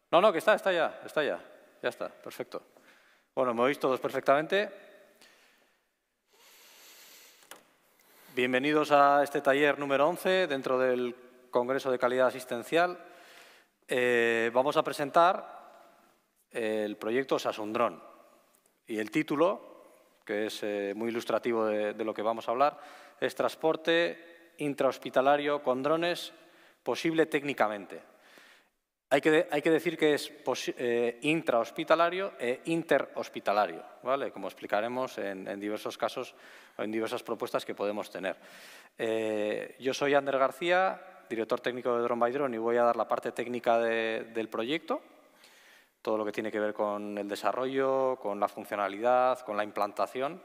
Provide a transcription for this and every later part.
No, no, que está ya. Ya está, perfecto. Bueno, me oís todos perfectamente. Bienvenidos a este taller número 11 dentro del Congreso de Calidad Asistencial. Vamos a presentar el proyecto Osasundrón. Y el título, que es muy ilustrativo de lo que vamos a hablar, es Transporte intrahospitalario con drones posible técnicamente. Hay que decir que es intrahospitalario e interhospitalario, ¿vale? Como explicaremos en diversos casos o en diversas propuestas que podemos tener. Yo soy Ander García, director técnico de Drone by Drone, y voy a dar la parte técnica del proyecto, todo lo que tiene que ver con el desarrollo, con la funcionalidad, con la implantación,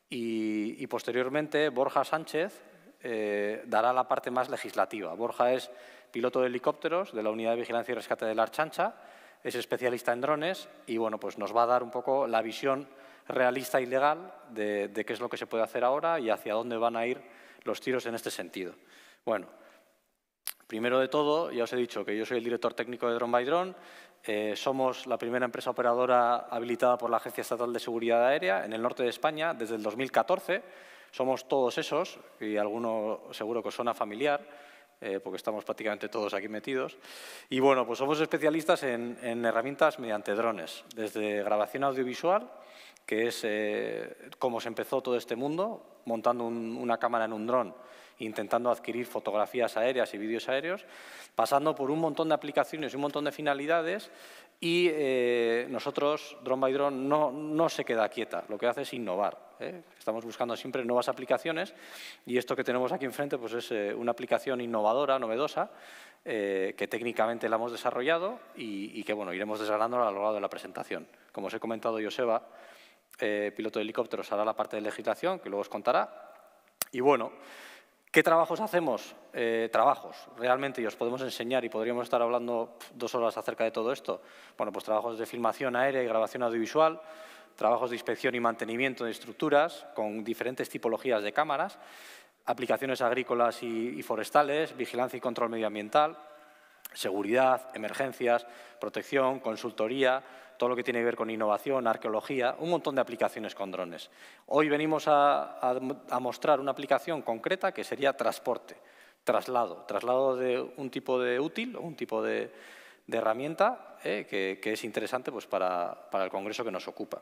y posteriormente Borja Sánchez dará la parte más legislativa. Borja es piloto de helicópteros de la Unidad de Vigilancia y Rescate de la Archancha, es especialista en drones y bueno, pues nos va a dar un poco la visión realista y legal de qué es lo que se puede hacer ahora y hacia dónde van a ir los tiros en este sentido. Bueno, primero de todo, ya os he dicho que yo soy el director técnico de Drone by Drone. Somos la primera empresa operadora habilitada por la Agencia Estatal de Seguridad Aérea en el norte de España desde el 2014. Somos todos esos, y alguno seguro que os suena familiar, porque estamos prácticamente todos aquí metidos. Y bueno, pues somos especialistas en herramientas mediante drones, desde grabación audiovisual, que es cómo se empezó todo este mundo, montando una cámara en un dron, intentando adquirir fotografías aéreas y vídeos aéreos, pasando por un montón de aplicaciones y un montón de finalidades. Y nosotros, Drone by Drone, no se queda quieta, lo que hace es innovar. Estamos buscando siempre nuevas aplicaciones y esto que tenemos aquí enfrente pues es una aplicación innovadora, novedosa, que técnicamente la hemos desarrollado y que bueno, iremos desgranándola a lo largo de la presentación. Como os he comentado, Joseba, piloto de helicópteros, hará la parte de legislación, que luego os contará. Y bueno, ¿qué trabajos hacemos? Trabajos, realmente, y os podemos enseñar y podríamos estar hablando 2 horas acerca de todo esto. Bueno, pues trabajos de filmación aérea y grabación audiovisual, trabajos de inspección y mantenimiento de estructuras con diferentes tipologías de cámaras, aplicaciones agrícolas y forestales, vigilancia y control medioambiental, seguridad, emergencias, protección, consultoría, todo lo que tiene que ver con innovación, arqueología, un montón de aplicaciones con drones. Hoy venimos a mostrar una aplicación concreta que sería transporte, traslado de un tipo de útil o un tipo de herramienta que es interesante pues, para el congreso que nos ocupa.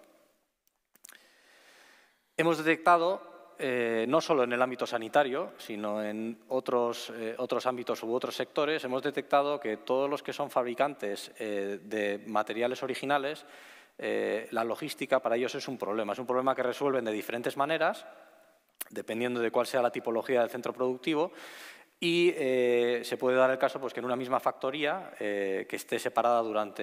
Hemos detectado, no solo en el ámbito sanitario, sino en otros ámbitos u otros sectores, hemos detectado que todos los que son fabricantes de materiales originales, la logística para ellos es un problema que resuelven de diferentes maneras, dependiendo de cuál sea la tipología del centro productivo, y se puede dar el caso pues, que en una misma factoría que esté separada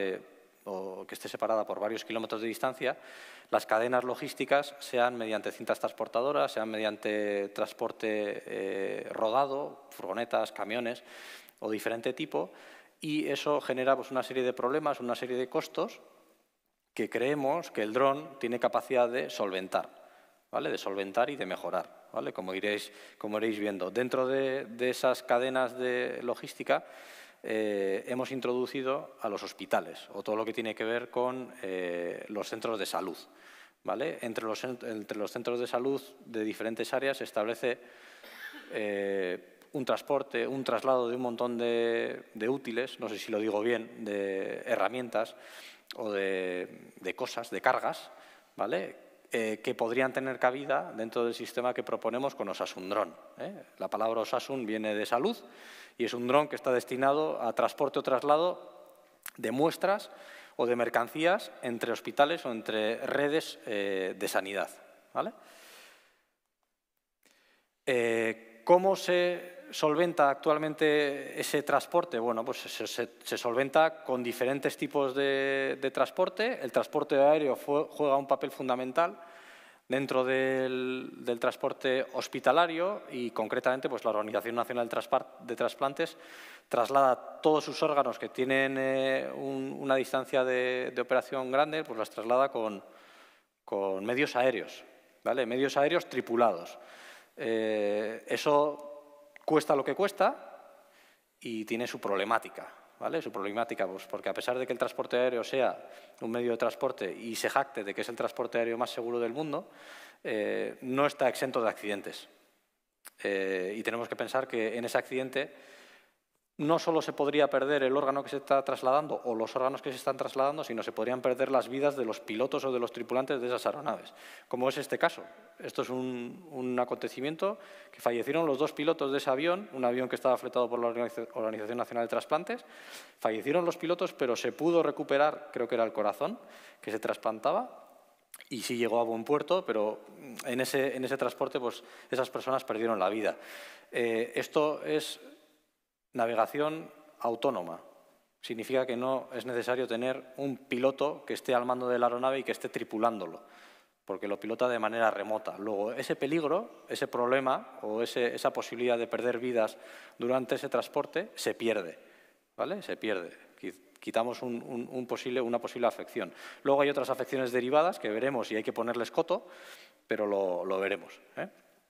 por varios kilómetros de distancia, las cadenas logísticas sean mediante cintas transportadoras, sean mediante transporte rodado, furgonetas, camiones o diferente tipo, y eso genera pues, una serie de problemas, una serie de costos que creemos que el dron tiene capacidad de solventar, ¿vale? De solventar y de mejorar, ¿vale? Como iréis viendo. Dentro de esas cadenas de logística hemos introducido a los hospitales o todo lo que tiene que ver con los centros de salud, ¿vale? Entre los centros de salud de diferentes áreas se establece un transporte, un traslado de un montón de útiles, no sé si lo digo bien, de herramientas o de cosas, de cargas, ¿vale? Que podrían tener cabida dentro del sistema que proponemos con Osasundrón. La palabra Osasun viene de salud y es un dron que está destinado a transporte o traslado de muestras o de mercancías entre hospitales o entre redes de sanidad, ¿vale? ¿Cómo se solventa actualmente ese transporte? Bueno, pues se solventa con diferentes tipos de transporte. El transporte aéreo juega un papel fundamental dentro del transporte hospitalario y concretamente pues, la Organización Nacional de Trasplantes traslada todos sus órganos que tienen una distancia de operación grande, pues las traslada con medios aéreos, ¿vale? Medios aéreos tripulados. Eso cuesta lo que cuesta y tiene su problemática, ¿vale? Su problemática, pues porque a pesar de que el transporte aéreo sea un medio de transporte y se jacte de que es el transporte aéreo más seguro del mundo, no está exento de accidentes. Y tenemos que pensar que en ese accidente no solo se podría perder el órgano que se está trasladando o los órganos que se están trasladando, sino se podrían perder las vidas de los pilotos o de los tripulantes de esas aeronaves, como es este caso. Esto es un acontecimiento que fallecieron los 2 pilotos de ese avión, un avión que estaba fletado por la Organización Nacional de Trasplantes. Fallecieron los pilotos, pero se pudo recuperar, creo que era el corazón, que se trasplantaba. Y sí llegó a buen puerto, pero en ese transporte pues, esas personas perdieron la vida. Esto es navegación autónoma. Significa que no es necesario tener un piloto que esté al mando de la aeronave y que esté tripulándolo, porque lo pilota de manera remota. Luego, ese peligro, ese problema o esa posibilidad de perder vidas durante ese transporte se pierde, ¿vale? Se pierde. Quitamos una posible afección. Luego hay otras afecciones derivadas que veremos y hay que ponerles coto, pero lo veremos, ¿eh?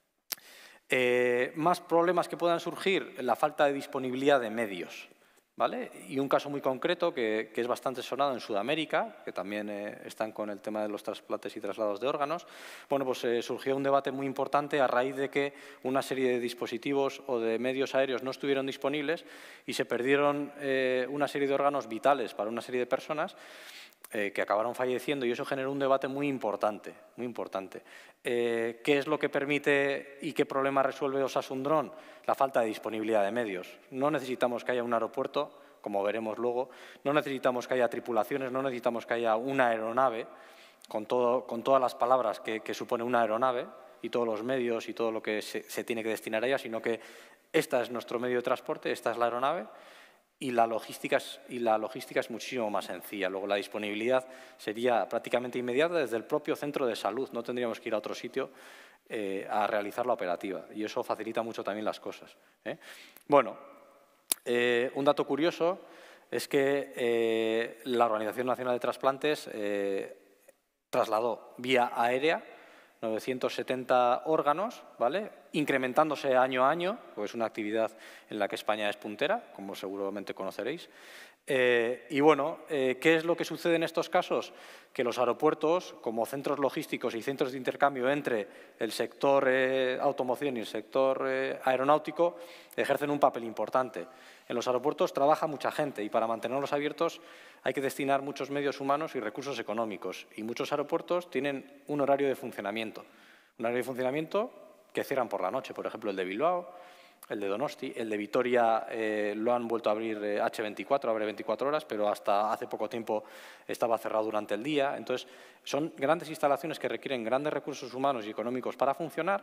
Más problemas que puedan surgir, la falta de disponibilidad de medios, ¿vale? Y un caso muy concreto que es bastante sonado en Sudamérica, que también están con el tema de los trasplantes y traslados de órganos. Bueno, pues surgió un debate muy importante a raíz de que una serie de dispositivos o de medios aéreos no estuvieron disponibles y se perdieron una serie de órganos vitales para una serie de personas que acabaron falleciendo, y eso generó un debate muy importante, muy importante. ¿Qué es lo que permite y qué problema resuelve Osasundrón? La falta de disponibilidad de medios. No necesitamos que haya un aeropuerto, como veremos luego, no necesitamos que haya tripulaciones, no necesitamos que haya una aeronave, con todas las palabras que supone una aeronave y todos los medios y todo lo que se tiene que destinar a ella, sino que esta es nuestro medio de transporte, esta es la aeronave. Y la logística es muchísimo más sencilla. Luego, la disponibilidad sería prácticamente inmediata desde el propio centro de salud. No tendríamos que ir a otro sitio a realizar la operativa. Y eso facilita mucho también las cosas, ¿eh? Bueno, un dato curioso es que la Organización Nacional de Trasplantes trasladó vía aérea 970 órganos, ¿vale? Incrementándose año a año, pues es una actividad en la que España es puntera, como seguramente conoceréis. Y bueno, ¿qué es lo que sucede en estos casos? Que los aeropuertos, como centros logísticos y centros de intercambio entre el sector automoción y el sector aeronáutico, ejercen un papel importante. En los aeropuertos trabaja mucha gente y para mantenerlos abiertos hay que destinar muchos medios humanos y recursos económicos. Y muchos aeropuertos tienen un horario de funcionamiento. Un horario de funcionamiento que cierran por la noche, por ejemplo, el de Bilbao, el de Donosti, el de Vitoria lo han vuelto a abrir H24, abre 24 horas, pero hasta hace poco tiempo estaba cerrado durante el día. Entonces, son grandes instalaciones que requieren grandes recursos humanos y económicos para funcionar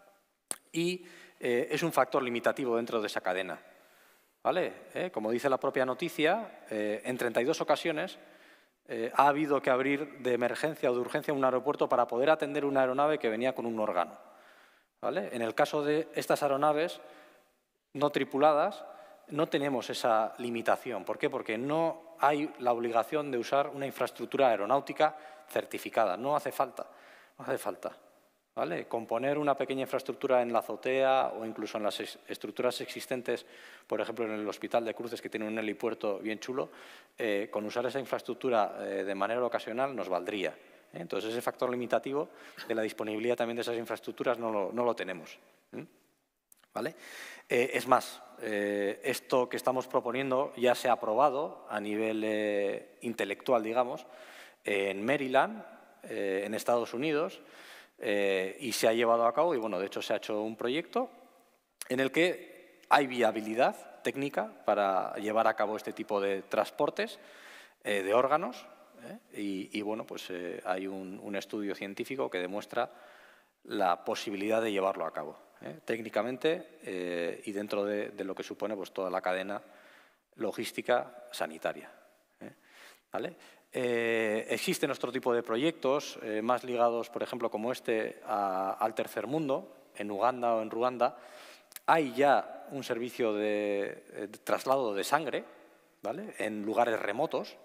y es un factor limitativo dentro de esa cadena, ¿vale? Como dice la propia noticia, en 32 ocasiones ha habido que abrir de emergencia o de urgencia un aeropuerto para poder atender una aeronave que venía con un órgano, ¿vale? En el caso de estas aeronaves no tripuladas, no tenemos esa limitación. ¿Por qué? Porque no hay la obligación de usar una infraestructura aeronáutica certificada. No hace falta, no hace falta, ¿vale? Con poner una pequeña infraestructura en la azotea o incluso en las estructuras existentes, por ejemplo, en el Hospital de Cruces, que tiene un helipuerto bien chulo, con usar esa infraestructura de manera ocasional nos valdría. Entonces, ese factor limitativo de la disponibilidad también de esas infraestructuras no lo tenemos, ¿vale? Es más, esto que estamos proponiendo ya se ha aprobado a nivel intelectual, digamos, en Maryland, en Estados Unidos, y se ha llevado a cabo, y bueno, de hecho se ha hecho un proyecto en el que hay viabilidad técnica para llevar a cabo este tipo de transportes de órganos, y bueno, pues hay un estudio científico que demuestra la posibilidad de llevarlo a cabo, técnicamente y dentro de lo que supone pues, toda la cadena logística sanitaria, ¿vale? Existen otro tipo de proyectos más ligados, por ejemplo, como este, al tercer mundo, en Uganda o en Ruanda. Hay ya un servicio de traslado de sangre, ¿vale? En lugares remotos.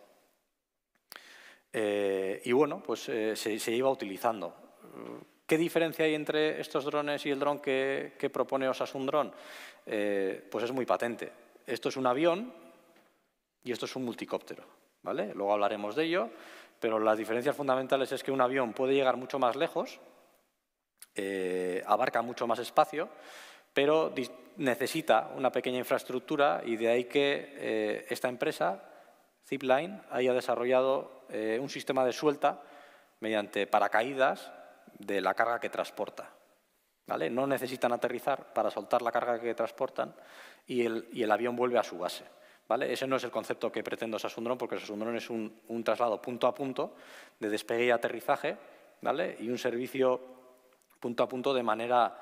Y bueno, pues se lleva utilizando. ¿Qué diferencia hay entre estos drones y el dron que propone Osasundrón? Pues es muy patente. Esto es un avión y esto es un multicóptero, ¿vale? Luego hablaremos de ello, pero las diferencias fundamentales es que un avión puede llegar mucho más lejos, abarca mucho más espacio, pero necesita una pequeña infraestructura y de ahí que esta empresa, Zipline, haya desarrollado un sistema de suelta mediante paracaídas de la carga que transporta, ¿vale? No necesitan aterrizar para soltar la carga que transportan y el avión vuelve a su base, ¿vale? Ese no es el concepto que pretendo Sasundrón, porque Sasundrón es un traslado punto a punto de despegue y aterrizaje, ¿vale? Y un servicio punto a punto de manera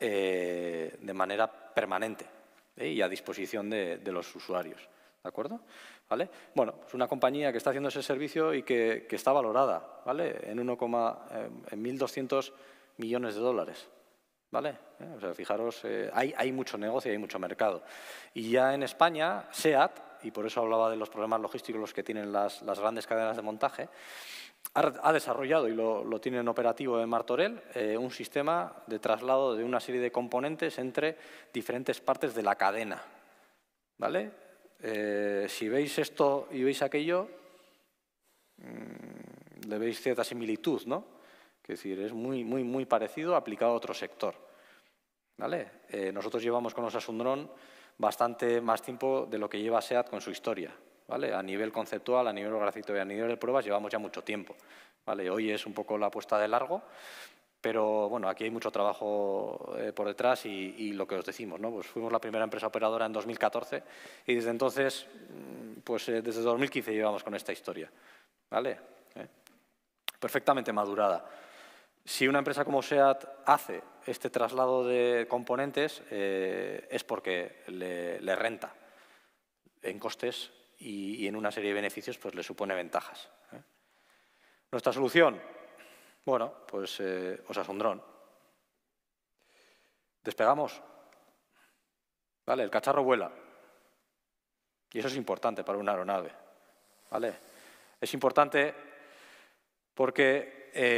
permanente y a disposición de los usuarios, ¿de acuerdo? ¿Vale? Bueno, es una compañía que está haciendo ese servicio y que está valorada, ¿vale? En 1.200 millones de dólares, ¿vale? O sea, fijaros, hay mucho negocio y hay mucho mercado. Y ya en España, SEAT, y por eso hablaba de los problemas logísticos los que tienen las grandes cadenas de montaje, ha desarrollado y lo tiene en operativo en Martorell un sistema de traslado de una serie de componentes entre diferentes partes de la cadena, ¿vale? Si veis esto y veis aquello, le veis cierta similitud, ¿no? Es decir, es muy parecido aplicado a otro sector, ¿vale? Nosotros llevamos con los Sasundrón bastante más tiempo de lo que lleva SEAT con su historia, ¿vale? A nivel conceptual, a nivel gráfico y a nivel de pruebas llevamos ya mucho tiempo, ¿vale? Hoy es un poco la puesta de largo, pero bueno, aquí hay mucho trabajo por detrás y lo que os decimos, ¿no? Pues fuimos la primera empresa operadora en 2014 y desde entonces, pues desde 2015 llevamos con esta historia, ¿vale? Perfectamente madurada. Si una empresa como SEAT hace este traslado de componentes es porque le renta en costes y en una serie de beneficios pues le supone ventajas. Nuestra solución, bueno, pues Sasundrón. Despegamos, ¿vale? El cacharro vuela y eso es importante para una aeronave, ¿vale? Es importante porque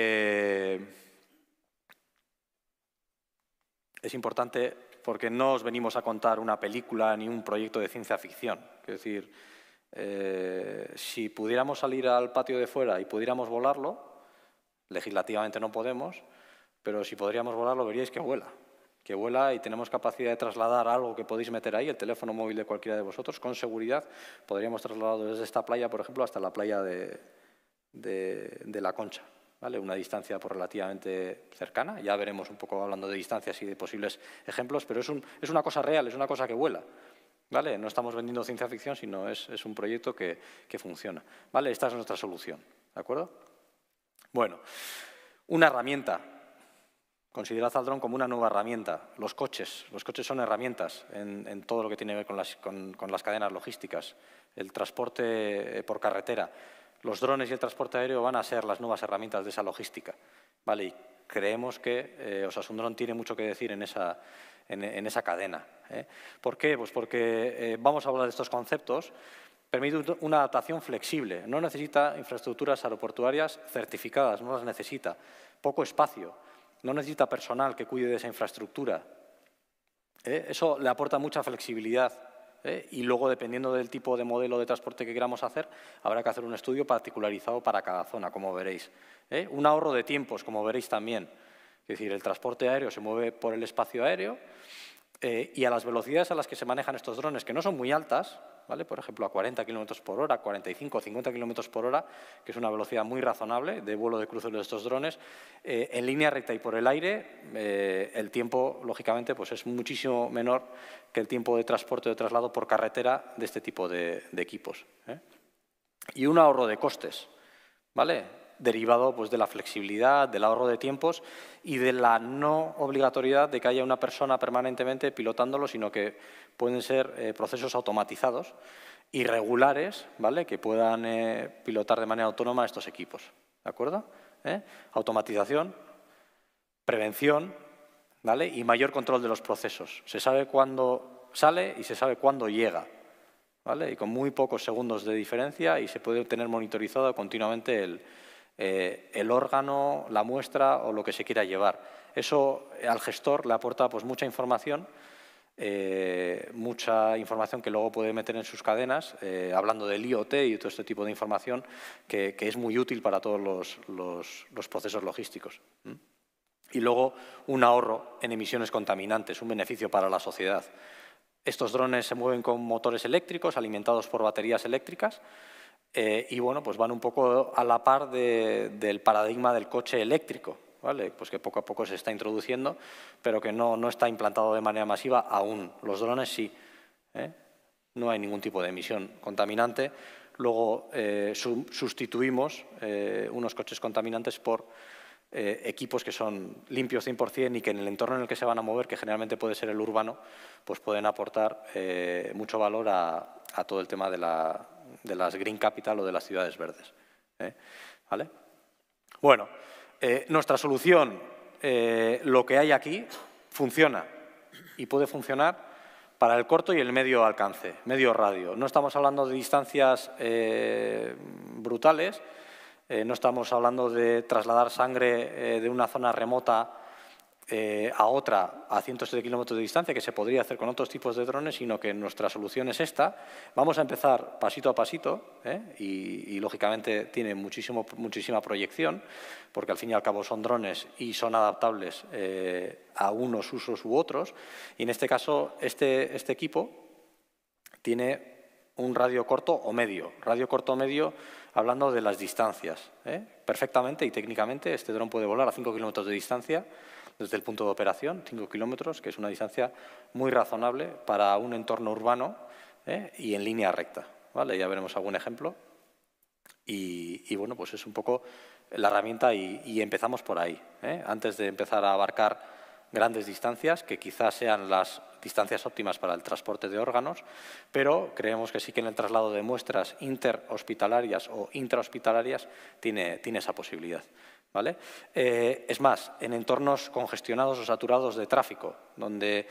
no os venimos a contar una película ni un proyecto de ciencia ficción. Es decir, si pudiéramos salir al patio de fuera y pudiéramos volarlo, legislativamente no podemos, pero si podríamos volarlo veríais que vuela y tenemos capacidad de trasladar algo que podéis meter ahí, el teléfono móvil de cualquiera de vosotros, con seguridad podríamos trasladarlo desde esta playa, por ejemplo, hasta la playa de La Concha, ¿vale? Una distancia pues, relativamente cercana. Ya veremos un poco hablando de distancias y de posibles ejemplos, pero es una cosa real, es una cosa que vuela, ¿vale? No estamos vendiendo ciencia ficción, sino es un proyecto que funciona, ¿vale? Esta es nuestra solución, ¿de acuerdo? Bueno, una herramienta. Considerad al dron como una nueva herramienta. Los coches son herramientas en todo lo que tiene que ver con las cadenas logísticas, el transporte por carretera. Los drones y el transporte aéreo van a ser las nuevas herramientas de esa logística, ¿vale? Y creemos que Sasundrón tiene mucho que decir en esa cadena. ¿Por qué? Pues porque vamos a hablar de estos conceptos. Permite una adaptación flexible. No necesita infraestructuras aeroportuarias certificadas, no las necesita. Poco espacio. No necesita personal que cuide de esa infraestructura. Eso le aporta mucha flexibilidad. Y luego, dependiendo del tipo de modelo de transporte que queramos hacer, habrá que hacer un estudio particularizado para cada zona, como veréis. Un ahorro de tiempos, como veréis también. Es decir, el transporte aéreo se mueve por el espacio aéreo y a las velocidades a las que se manejan estos drones, que no son muy altas, ¿vale? Por ejemplo, a 40 km por hora, 45 o 50 km por hora, que es una velocidad muy razonable de vuelo de crucero de estos drones, en línea recta y por el aire, el tiempo, lógicamente, pues es muchísimo menor que el tiempo de transporte o de traslado por carretera de este tipo de equipos. Y un ahorro de costes, ¿vale? Derivado pues, de la flexibilidad, del ahorro de tiempos y de la no obligatoriedad de que haya una persona permanentemente pilotándolo, sino que pueden ser procesos automatizados y regulares, ¿vale? Que puedan pilotar de manera autónoma estos equipos. ¿De acuerdo? Automatización, prevención, ¿vale? Y mayor control de los procesos. Se sabe cuándo sale y se sabe cuándo llega, ¿vale? Y con muy pocos segundos de diferencia y se puede tener monitorizado continuamente el órgano, la muestra o lo que se quiera llevar. Eso al gestor le aporta pues, mucha información mucha información que luego puede meter en sus cadenas, hablando del IoT y todo este tipo de información que es muy útil para todos los procesos logísticos. Y luego un ahorro en emisiones contaminantes, un beneficio para la sociedad. Estos drones se mueven con motores eléctricos alimentados por baterías eléctricas y bueno, pues van un poco a la par del paradigma del coche eléctrico, ¿vale? Pues que poco a poco se está introduciendo, pero que no está implantado de manera masiva aún. Los drones sí, no hay ningún tipo de emisión contaminante. Luego sustituimos unos coches contaminantes por equipos que son limpios 100% y que en el entorno en el que se van a mover, que generalmente puede ser el urbano, pues pueden aportar mucho valor a todo el tema de las Green Capital o de las ciudades verdes. ¿Vale? Bueno, nuestra solución, lo que hay aquí, funciona y puede funcionar para el corto y el medio alcance, medio radio. No estamos hablando de distancias brutales. No estamos hablando de trasladar sangre de una zona remota a otra a cientos de kilómetros de distancia, que se podría hacer con otros tipos de drones, sino que nuestra solución es esta. Vamos a empezar pasito a pasito y lógicamente tiene muchísima proyección, porque al fin y al cabo son drones y son adaptables a unos usos u otros. Y en este caso, este equipo tiene un radio corto o medio. Radio corto o medio, hablando de las distancias. Perfectamente y técnicamente este dron puede volar a 5 kilómetros de distancia desde el punto de operación, 5 kilómetros, que es una distancia muy razonable para un entorno urbano y en línea recta. ¿Vale? Ya veremos algún ejemplo. Y bueno, pues es un poco la herramienta y empezamos por ahí. Antes de empezar a abarcar grandes distancias, que quizás sean las distancias óptimas para el transporte de órganos, pero creemos que sí que en el traslado de muestras interhospitalarias o intrahospitalarias tiene esa posibilidad. ¿Vale? Es más, en entornos congestionados o saturados de tráfico, donde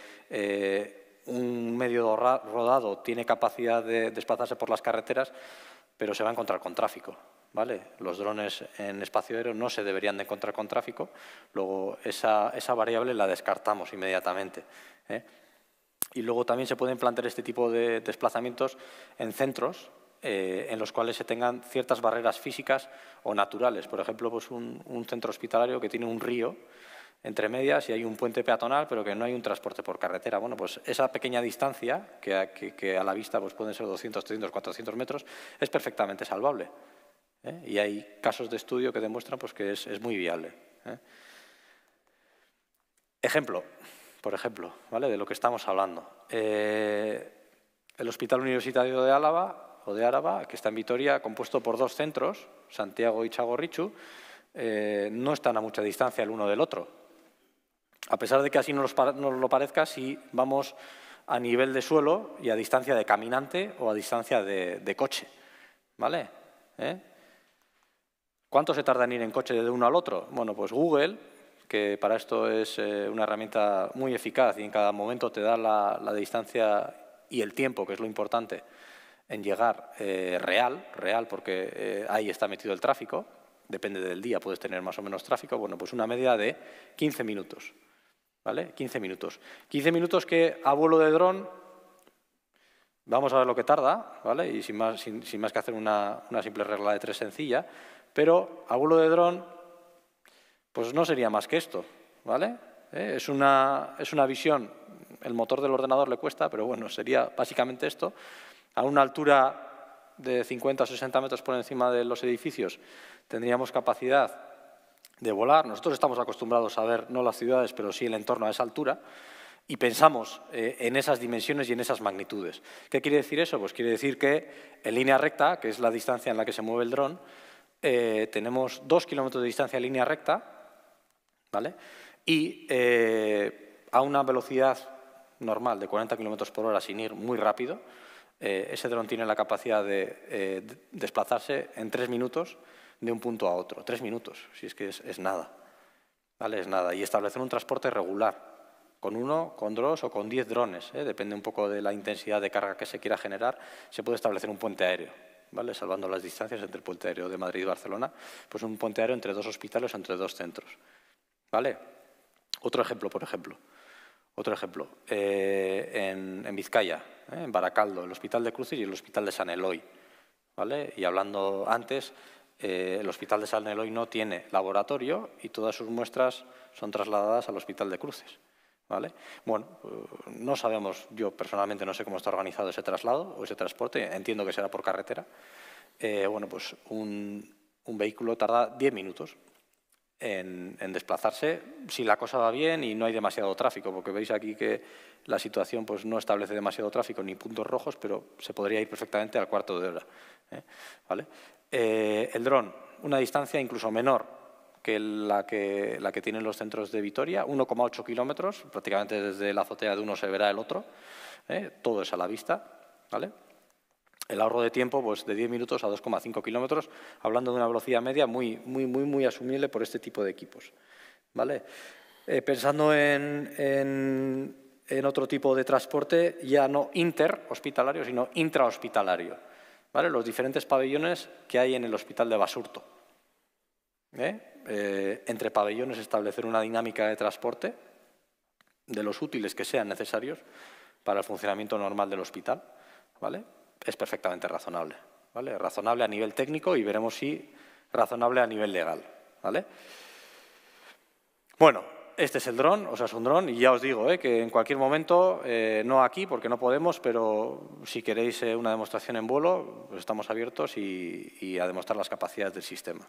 un medio rodado tiene capacidad de desplazarse por las carreteras, pero se va a encontrar con tráfico. ¿Vale? Los drones en espacio aéreo no se deberían de encontrar con tráfico, luego esa variable la descartamos inmediatamente. Y luego también se pueden plantear este tipo de desplazamientos en centros en los cuales se tengan ciertas barreras físicas o naturales. Por ejemplo, pues un centro hospitalario que tiene un río entre medias y hay un puente peatonal, pero que no hay un transporte por carretera. Bueno, pues esa pequeña distancia, que a la vista pues pueden ser 200, 300, 400 metros, es perfectamente salvable. Y hay casos de estudio que demuestran pues, que es muy viable. Ejemplo, por ejemplo, ¿vale? De lo que estamos hablando. El Hospital Universitario de Álava, que está en Vitoria, compuesto por 2 centros, Santiago y Txagorritxu, no están a mucha distancia el uno del otro. A pesar de que así nos lo parezca, si vamos a nivel de suelo y a distancia de caminante o a distancia de coche. ¿Vale? ¿Cuánto se tarda en ir en coche de uno al otro? Bueno, pues Google, que para esto es una herramienta muy eficaz y en cada momento te da la distancia y el tiempo, que es lo importante, en llegar real, porque ahí está metido el tráfico, depende del día, puedes tener más o menos tráfico, bueno, pues una media de 15 minutos, ¿vale? 15 minutos. 15 minutos que a vuelo de dron, vamos a ver lo que tarda, ¿vale? Y sin más que hacer una simple regla de 3 sencilla, pero a vuelo de dron, pues no sería más que esto, ¿vale? Es una visión, el motor del ordenador le cuesta, pero bueno, sería básicamente esto. A una altura de 50 o 60 metros por encima de los edificios tendríamos capacidad de volar. Nosotros estamos acostumbrados a ver, no las ciudades, pero sí el entorno a esa altura, y pensamos en esas dimensiones y en esas magnitudes. ¿Qué quiere decir eso? Pues quiere decir que en línea recta, que es la distancia en la que se mueve el dron, tenemos 2 kilómetros de distancia en línea recta, ¿vale? Y a una velocidad normal de 40 kilómetros por hora sin ir muy rápido, ese dron tiene la capacidad de desplazarse en 3 minutos de un punto a otro. 3 minutos, si es que es nada. ¿Vale? Es nada. Y establecer un transporte regular, con 1, con 2 o con 10 drones, depende un poco de la intensidad de carga que se quiera generar, se puede establecer un puente aéreo, ¿vale? Salvando las distancias entre el puente aéreo de Madrid y Barcelona, pues un puente aéreo entre 2 hospitales o entre 2 centros. ¿Vale? Otro ejemplo, por ejemplo. Otro ejemplo, en Vizcaya, en Baracaldo, el Hospital de Cruces y el Hospital de San Eloy, ¿vale? Y hablando antes, el Hospital de San Eloy no tiene laboratorio y todas sus muestras son trasladadas al Hospital de Cruces, ¿vale? Bueno, no sabemos, yo personalmente no sé cómo está organizado ese traslado o ese transporte, entiendo que será por carretera. Bueno, pues un vehículo tarda 10 minutos en desplazarse si la cosa va bien y no hay demasiado tráfico, porque veis aquí que la situación pues, no establece demasiado tráfico ni puntos rojos, pero se podría ir perfectamente al cuarto de hora. ¿Vale? El dron, una distancia incluso menor que la que tienen los centros de Vitoria, 1,8 kilómetros, prácticamente desde la azotea de uno se verá el otro, todo es a la vista, ¿vale? El ahorro de tiempo pues, de 10 minutos a 2,5 kilómetros, hablando de una velocidad media muy asumible por este tipo de equipos. ¿Vale? Pensando en otro tipo de transporte, ya no interhospitalario, sino intrahospitalario. ¿Vale? Los diferentes pabellones que hay en el Hospital de Basurto. Entre pabellones establecer una dinámica de transporte de los útiles que sean necesarios para el funcionamiento normal del hospital, ¿vale? Es perfectamente razonable, ¿vale? Razonable a nivel técnico y veremos si razonable a nivel legal, ¿vale? Bueno, este es el dron, o sea, es un dron y ya os digo que en cualquier momento, no aquí porque no podemos, pero si queréis una demostración en vuelo, pues estamos abiertos y a demostrar las capacidades del sistema.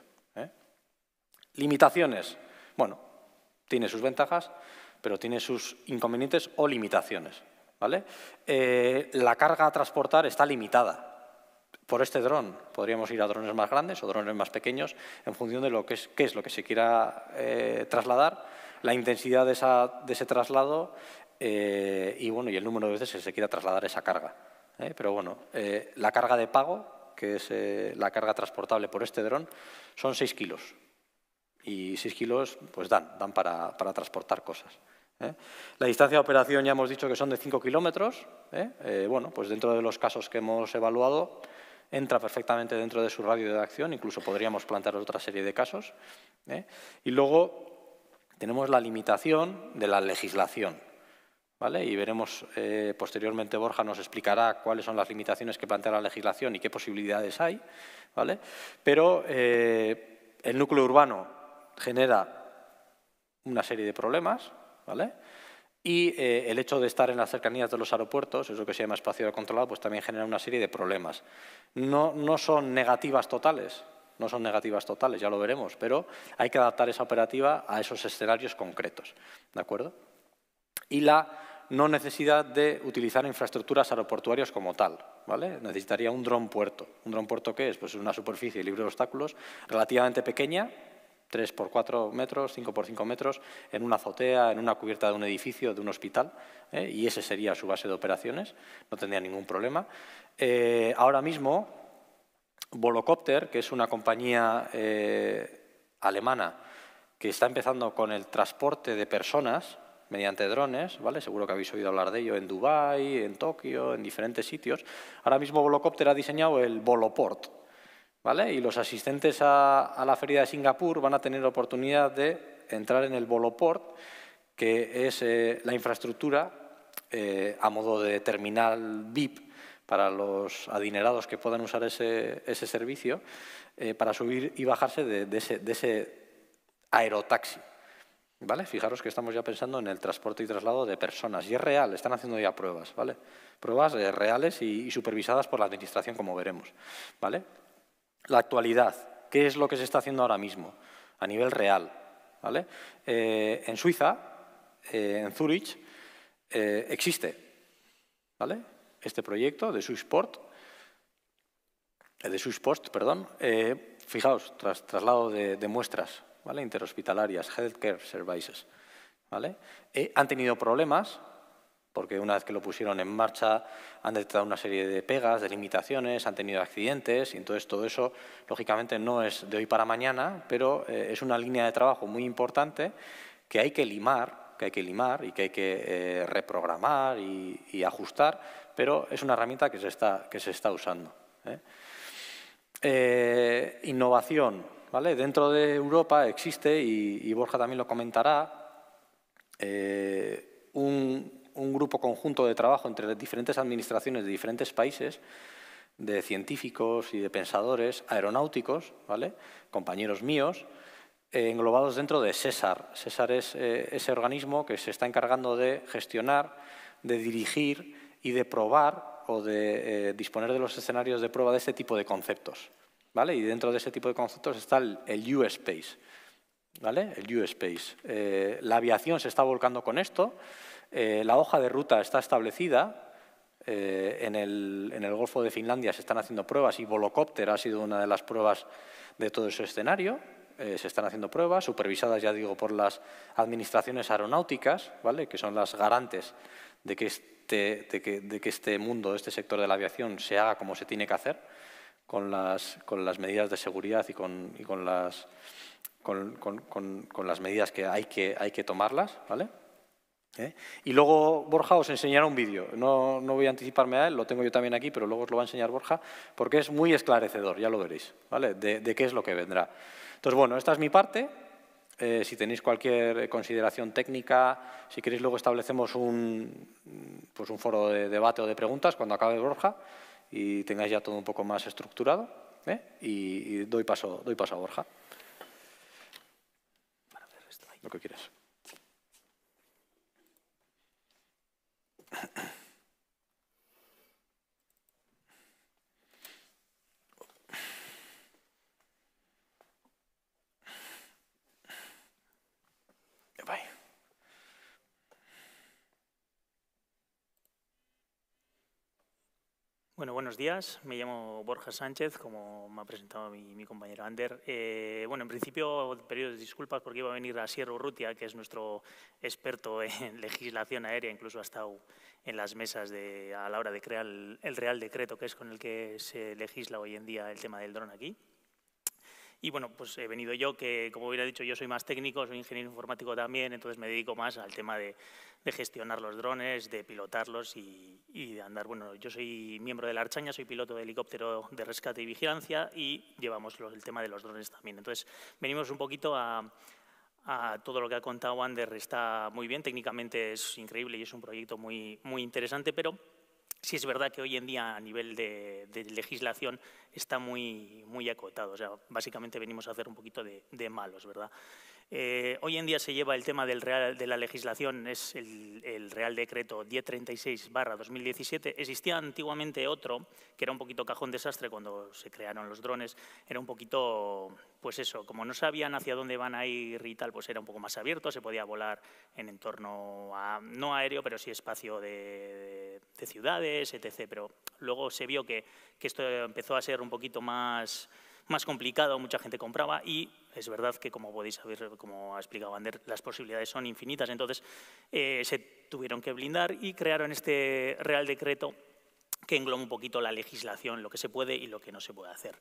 Limitaciones, bueno, tiene sus ventajas, pero tiene sus inconvenientes o limitaciones. ¿Vale? La carga a transportar está limitada por este dron. Podríamos ir a drones más grandes o drones más pequeños en función de qué es lo que se quiera trasladar, la intensidad de ese traslado y el número de veces que se quiera trasladar esa carga. Pero bueno, la carga de pago, que es la carga transportable por este dron, son 6 kilos. Y 6 kilos pues dan para transportar cosas. La distancia de operación ya hemos dicho que son de 5 kilómetros. Bueno, pues dentro de los casos que hemos evaluado, entra perfectamente dentro de su radio de acción, incluso podríamos plantear otra serie de casos. Y luego tenemos la limitación de la legislación. ¿Vale? Y veremos posteriormente, Borja nos explicará cuáles son las limitaciones que plantea la legislación y qué posibilidades hay. ¿Vale? Pero el núcleo urbano genera una serie de problemas. ¿Vale? Y el hecho de estar en las cercanías de los aeropuertos, eso que se llama espacio controlado, pues también genera una serie de problemas. No son negativas totales, ya lo veremos, pero hay que adaptar esa operativa a esos escenarios concretos. ¿De acuerdo? Y la no necesidad de utilizar infraestructuras aeroportuarias como tal. ¿Vale? Necesitaría un dron puerto. ¿Un dron puerto qué es? Pues una superficie libre de obstáculos relativamente pequeña, 3 por 4 metros, 5 por 5 metros, en una azotea, en una cubierta de un edificio, de un hospital, y ese sería su base de operaciones, no tendría ningún problema. Ahora mismo, Volocopter, que es una compañía alemana que está empezando con el transporte de personas mediante drones, ¿vale? Seguro que habéis oído hablar de ello en Dubái, en Tokio, en diferentes sitios. Ahora mismo Volocopter ha diseñado el Voloport, ¿vale? Y los asistentes a la feria de Singapur van a tener oportunidad de entrar en el Voloport, que es la infraestructura a modo de terminal VIP para los adinerados que puedan usar ese servicio para subir y bajarse de ese aerotaxi. ¿Vale? Fijaros que estamos ya pensando en el transporte y traslado de personas. Y es real, están haciendo ya pruebas, ¿vale? Pruebas reales y supervisadas por la Administración, como veremos, ¿vale? La actualidad, ¿qué es lo que se está haciendo ahora mismo a nivel real? ¿Vale? En Suiza, en Zúrich, existe, ¿vale? Este proyecto de Swisspost, fijaos, traslado de muestras, ¿vale? Interhospitalarias, Healthcare Services, ¿vale? Han tenido problemas, porque una vez que lo pusieron en marcha han detectado una serie de pegas, de limitaciones, han tenido accidentes y entonces todo eso, lógicamente, no es de hoy para mañana, pero es una línea de trabajo muy importante que hay que limar y que hay que reprogramar y ajustar, pero es una herramienta que se está usando. Innovación, ¿vale? Dentro de Europa existe, y Borja también lo comentará, un grupo conjunto de trabajo entre diferentes administraciones de diferentes países, de científicos y de pensadores aeronáuticos, ¿vale? Compañeros míos, englobados dentro de SESAR. SESAR es ese organismo que se está encargando de gestionar, de dirigir y de probar o de disponer de los escenarios de prueba de este tipo de conceptos, ¿vale? Y dentro de ese tipo de conceptos está el U-Space, ¿vale? El U-Space. La aviación se está volcando con esto, la hoja de ruta está establecida. En el Golfo de Finlandia se están haciendo pruebas y Volocopter ha sido una de las pruebas de todo ese escenario. Se están haciendo pruebas, supervisadas, ya digo, por las administraciones aeronáuticas, ¿vale? Que son las garantes de que este mundo, este sector de la aviación se haga como se tiene que hacer, con las medidas de seguridad y con las medidas que hay que tomarlas, ¿vale? Y luego Borja os enseñará un vídeo. No voy a anticiparme a él, lo tengo yo también aquí, pero luego os lo va a enseñar Borja, porque es muy esclarecedor, ya lo veréis, ¿vale? De qué es lo que vendrá. Entonces, bueno, esta es mi parte. Si tenéis cualquier consideración técnica, si queréis luego establecemos un foro de debate o de preguntas cuando acabe Borja y tengáis ya todo un poco más estructurado. Y doy paso a Borja. Lo que quieras. Bueno, buenos días. Me llamo Borja Sánchez, como me ha presentado mi compañero Ander. Bueno, en principio, periodo de disculpas porque iba a venir Asier Urrutia, que es nuestro experto en legislación aérea, incluso ha estado en las mesas a la hora de crear el Real Decreto, que es con el que se legisla hoy en día el tema del dron aquí. Y bueno, pues he venido yo, que como hubiera dicho, yo soy más técnico, soy ingeniero informático también, entonces me dedico más al tema de gestionar los drones, de pilotarlos y de andar. Bueno, yo soy miembro de la Archaña, soy piloto de helicóptero de rescate y vigilancia y llevamos el tema de los drones también. Entonces, venimos un poquito a todo lo que ha contado Ander, está muy bien, técnicamente es increíble y es un proyecto muy interesante, pero sí es verdad que hoy en día a nivel de legislación está muy acotado. O sea, básicamente venimos a hacer un poquito de malos, ¿verdad? Hoy en día se lleva el tema de la legislación, es el Real Decreto 1036/2017. Existía antiguamente otro, que era un poquito cajón desastre cuando se crearon los drones. Era un poquito, pues eso, como no sabían hacia dónde van a ir y tal, pues era un poco más abierto, se podía volar en entorno no aéreo, pero sí espacio de ciudades, etc. Pero luego se vio que esto empezó a ser un poquito más complicado, mucha gente compraba y es verdad que, como podéis saber, como ha explicado Ander, las posibilidades son infinitas. Entonces, se tuvieron que blindar y crearon este Real Decreto que engloba un poquito la legislación, lo que se puede y lo que no se puede hacer.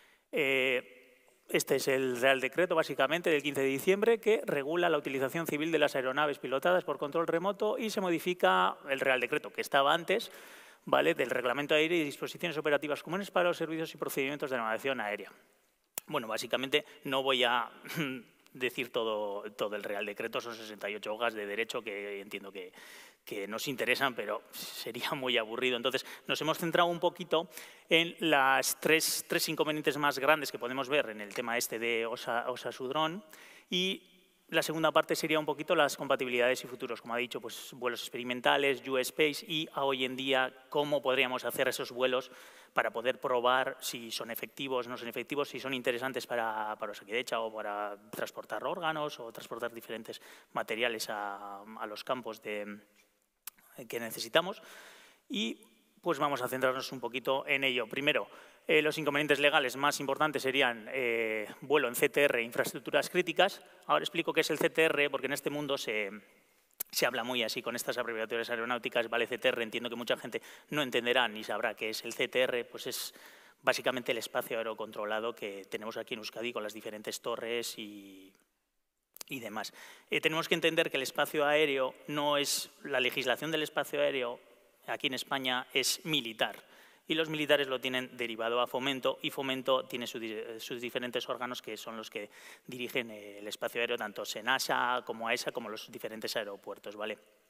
Este es el Real Decreto, básicamente, del 15 de diciembre, que regula la utilización civil de las aeronaves pilotadas por control remoto y se modifica el Real Decreto, que estaba antes, ¿vale?, del Reglamento Aéreo y Disposiciones Operativas Comunes para los Servicios y Procedimientos de Navegación Aérea. Bueno, básicamente no voy a decir todo el Real Decreto, son 68 hojas de derecho que entiendo que nos interesan, pero sería muy aburrido. Entonces, nos hemos centrado un poquito en las tres inconvenientes más grandes que podemos ver en el tema este de OSA-Sudrón y la segunda parte sería un poquito las compatibilidades y futuros, como ha dicho, pues vuelos experimentales, U-Space y hoy en día cómo podríamos hacer esos vuelos para poder probar si son efectivos, no son efectivos, si son interesantes para Osakidetza o para transportar órganos o transportar diferentes materiales a los campos que necesitamos. Y pues vamos a centrarnos un poquito en ello. Primero, los inconvenientes legales más importantes serían vuelo en CTR, infraestructuras críticas. Ahora explico qué es el CTR, porque en este mundo se habla muy así con estas abreviaturas aeronáuticas, vale CTR, entiendo que mucha gente no entenderá ni sabrá qué es el CTR, pues es básicamente el espacio aerocontrolado que tenemos aquí en Euskadi con las diferentes torres y demás. Tenemos que entender que el espacio aéreo no es, la legislación del espacio aéreo aquí en España es militar y los militares lo tienen derivado a Fomento y Fomento tiene sus diferentes órganos que son los que dirigen el espacio aéreo, tanto SENASA como AESA como los diferentes aeropuertos, ¿vale?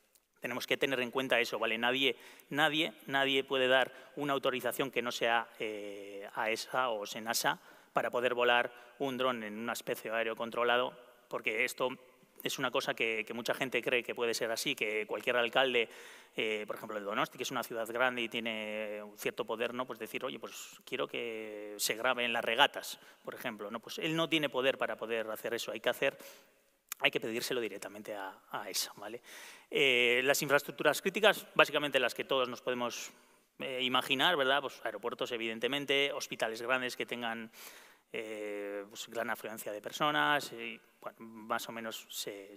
tenemos que tener en cuenta eso, ¿vale? Nadie puede dar una autorización que no sea AESA o SENASA para poder volar un dron en un espacio aéreo controlado, porque esto es una cosa que mucha gente cree que puede ser así, que cualquier alcalde, por ejemplo, de Donosti, que es una ciudad grande y tiene un cierto poder, ¿no? Pues decir, oye, pues quiero que se grabe en las regatas, por ejemplo, ¿no? Pues él no tiene poder para poder hacer eso, hay que pedírselo directamente a ESA, ¿vale? Las infraestructuras críticas, básicamente las que todos nos podemos imaginar, ¿verdad? Pues aeropuertos, evidentemente, hospitales grandes que tengan pues gran afluencia de personas, y, bueno, más o menos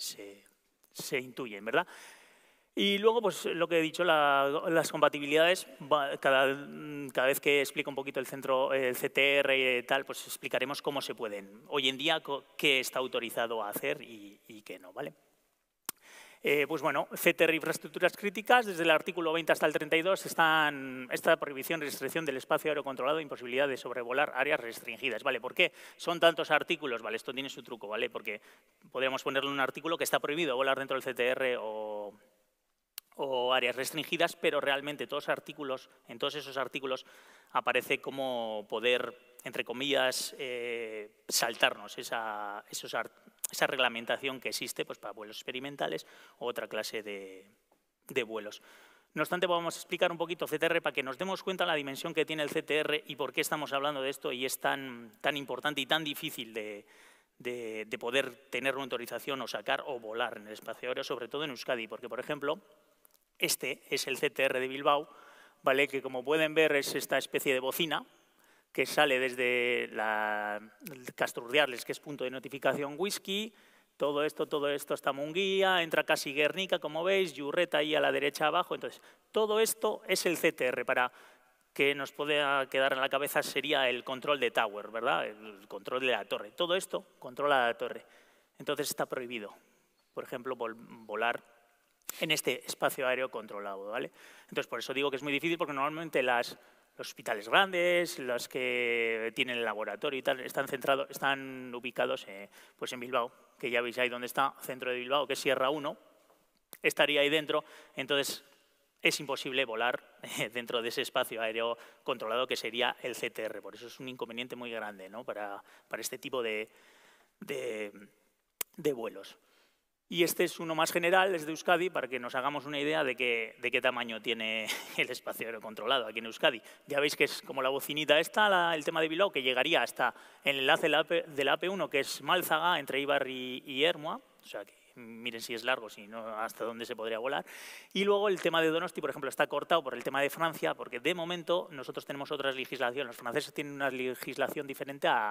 se intuyen, ¿verdad? Y luego, pues lo que he dicho, las compatibilidades, cada vez que explico un poquito el CTR y tal, pues explicaremos cómo se pueden. Hoy en día, qué está autorizado a hacer y qué no, ¿vale? Pues bueno, CTR infraestructuras críticas, desde el artículo 20 hasta el 32 están esta prohibición y restricción del espacio aéreo controlado e imposibilidad de sobrevolar áreas restringidas. ¿Vale? ¿Por qué son tantos artículos? Vale, esto tiene su truco, ¿vale? Porque podríamos ponerle un artículo que está prohibido volar dentro del CTR o áreas restringidas, pero realmente en todos esos artículos aparece como poder, entre comillas, saltarnos esa reglamentación que existe pues, para vuelos experimentales o otra clase de vuelos. No obstante, vamos a explicar un poquito CTR para que nos demos cuenta de la dimensión que tiene el CTR y por qué estamos hablando de esto y es tan importante y tan difícil de poder tener una autorización o sacar o volar en el espacio aéreo, sobre todo en Euskadi, porque, por ejemplo, este es el CTR de Bilbao, ¿vale? Que como pueden ver es esta especie de bocina que sale desde Casturdiarles, que es punto de notificación whisky, todo esto está Munguía, entra casi Guernica, como veis, Yurreta ahí a la derecha abajo. Entonces, todo esto es el CTR. Para que nos pueda quedar en la cabeza sería el control de tower, ¿verdad? El control de la torre. Todo esto controla la torre. Entonces está prohibido, por ejemplo, volar en este espacio aéreo controlado, ¿vale? Entonces, por eso digo que es muy difícil, porque normalmente los hospitales grandes, los que tienen el laboratorio y tal, están ubicados pues en Bilbao, que ya veis ahí donde está, centro de Bilbao, que es Sierra 1, estaría ahí dentro, entonces es imposible volar dentro de ese espacio aéreo controlado que sería el CTR, por eso es un inconveniente muy grande, ¿no? para este tipo de vuelos. Y este es uno más general, es de Euskadi, para que nos hagamos una idea de qué tamaño tiene el espacio aéreo controlado aquí en Euskadi. Ya veis que es como la bocinita esta, el tema de Bilbao, que llegaría hasta el enlace de la AP1, que es Málzaga, entre Ibar y Ermua, o sea que miren si es largo, si no, hasta dónde se podría volar. Y luego el tema de Donosti, por ejemplo, está cortado por el tema de Francia, porque de momento nosotros tenemos otras legislaciones. Los franceses tienen una legislación diferente a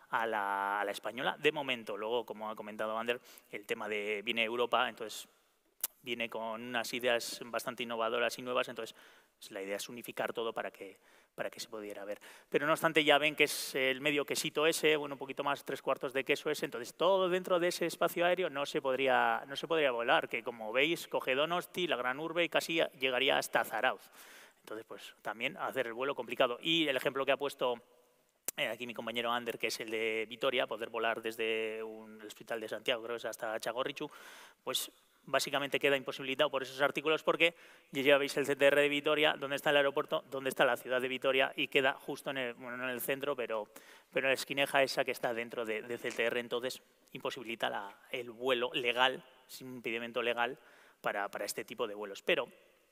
la española, de momento. Luego, como ha comentado Ander, el tema viene de Europa, entonces viene con unas ideas bastante innovadoras y nuevas, entonces la idea es unificar todo para que se pudiera ver. Pero no obstante, ya ven que es el medio quesito ese, bueno, un poquito más, 3/4 de queso ese, entonces todo dentro de ese espacio aéreo no se podría volar, que como veis, coge Donosti, la gran urbe, y casi llegaría hasta Zarauz. Entonces, pues también hacer el vuelo complicado. Y el ejemplo que ha puesto aquí mi compañero Ander, que es el de Vitoria, poder volar desde el Hospital de Santiago, creo que es hasta Txagorritxu, pues básicamente queda imposibilitado por esos artículos porque ya veis el CTR de Vitoria, donde está el aeropuerto, donde está la ciudad de Vitoria y queda justo no en el centro, pero en la esquineja esa que está dentro de CTR, entonces imposibilita el vuelo legal, sin impedimento legal, para este tipo de vuelos. Pero,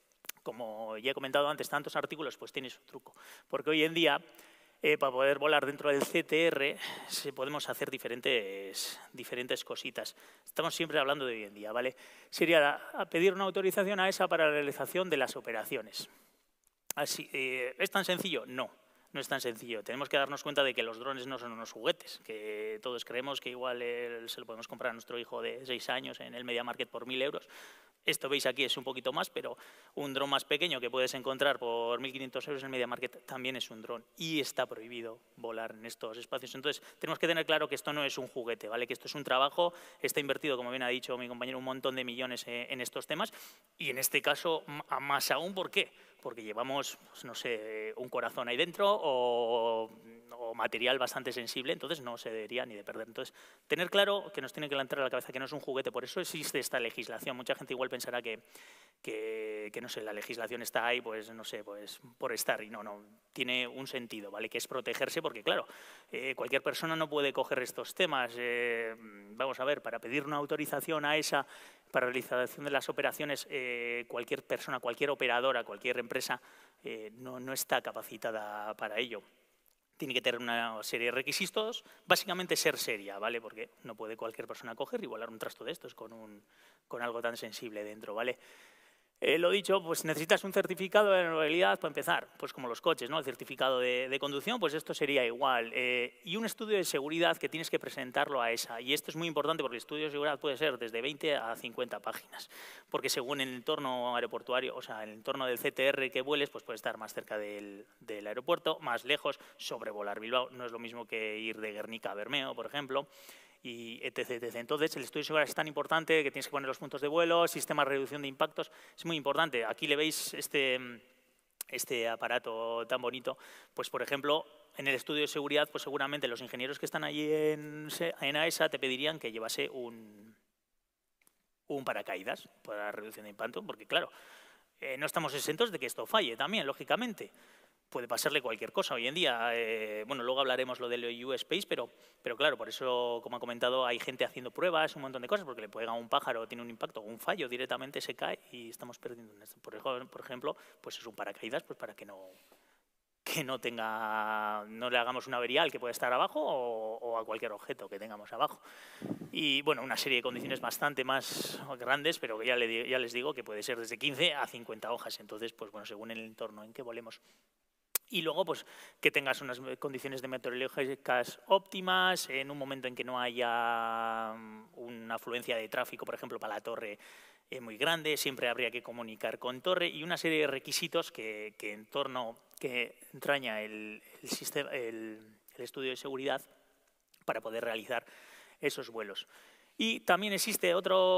como ya he comentado antes, tantos artículos, pues tiene su truco, porque hoy en día para poder volar dentro del CTR podemos hacer diferentes cositas. Estamos siempre hablando de hoy en día, ¿vale? Sería pedir una autorización a ESA para la realización de las operaciones. Así, ¿es tan sencillo? No, no es tan sencillo. Tenemos que darnos cuenta de que los drones no son unos juguetes, que todos creemos que igual se lo podemos comprar a nuestro hijo de 6 años en el MediaMarkt por 1.000 euros. Esto veis aquí es un poquito más, pero un dron más pequeño que puedes encontrar por 1.500 euros en el MediaMarkt también es un dron y está prohibido volar en estos espacios. Entonces, tenemos que tener claro que esto no es un juguete, ¿vale? Que esto es un trabajo, está invertido, como bien ha dicho mi compañero, un montón de millones en estos temas y en este caso más aún, ¿por qué? Porque llevamos, pues, no sé, un corazón ahí dentro o o material bastante sensible, entonces no se debería ni de perder. Entonces, tener claro que nos tiene que entrar a la cabeza que no es un juguete, por eso existe esta legislación. Mucha gente igual pensará que no sé, la legislación está ahí, pues no sé, pues por estar, y no, tiene un sentido, ¿vale? Que es protegerse, porque claro, cualquier persona no puede coger estos temas. Vamos a ver, para pedir una autorización a esa, para realización de las operaciones, cualquier persona, cualquier operadora, cualquier empresa no está capacitada para ello. Tiene que tener una serie de requisitos, básicamente ser seria, ¿vale? Porque no puede cualquier persona coger y volar un trasto de estos con algo tan sensible dentro, ¿vale? Lo dicho, pues necesitas un certificado de realidad para empezar, pues como los coches, ¿no? El certificado de conducción, pues esto sería igual. Y un estudio de seguridad que tienes que presentarlo a ESA. Y esto es muy importante porque el estudio de seguridad puede ser desde 20 a 50 páginas. Porque según el entorno aeroportuario, o sea, el entorno del CTR que vueles, pues puede estar más cerca del aeropuerto, más lejos, sobrevolar Bilbao. No es lo mismo que ir de Guernica a Bermeo, por ejemplo. Y etc, etc. Entonces, el estudio de seguridad es tan importante que tienes que poner los puntos de vuelo, sistema de reducción de impactos, es muy importante. Aquí le veis este aparato tan bonito. Pues, por ejemplo, en el estudio de seguridad, pues seguramente los ingenieros que están allí en AESA te pedirían que llevase un paracaídas para la reducción de impacto, porque claro, no estamos exentos de que esto falle también, lógicamente. Puede pasarle cualquier cosa. Hoy en día, bueno, luego hablaremos lo del U-Space, pero claro, por eso, como ha comentado, hay gente haciendo pruebas, un montón de cosas, porque le pega a un pájaro, tiene un impacto, un fallo, directamente se cae y estamos perdiendo. Por ejemplo, pues es un paracaídas, pues para que no le hagamos una avería al que puede estar abajo o a cualquier objeto que tengamos abajo. Y bueno, una serie de condiciones bastante más grandes, pero que ya les digo que puede ser desde 15 a 50 hojas. Entonces, pues bueno, según el entorno en que volemos. Y luego, pues, que tengas unas condiciones de meteorológicas óptimas, en un momento en que no haya una afluencia de tráfico, por ejemplo, para la torre muy grande, siempre habría que comunicar con torre y una serie de requisitos que entraña el estudio de seguridad para poder realizar esos vuelos. Y también existe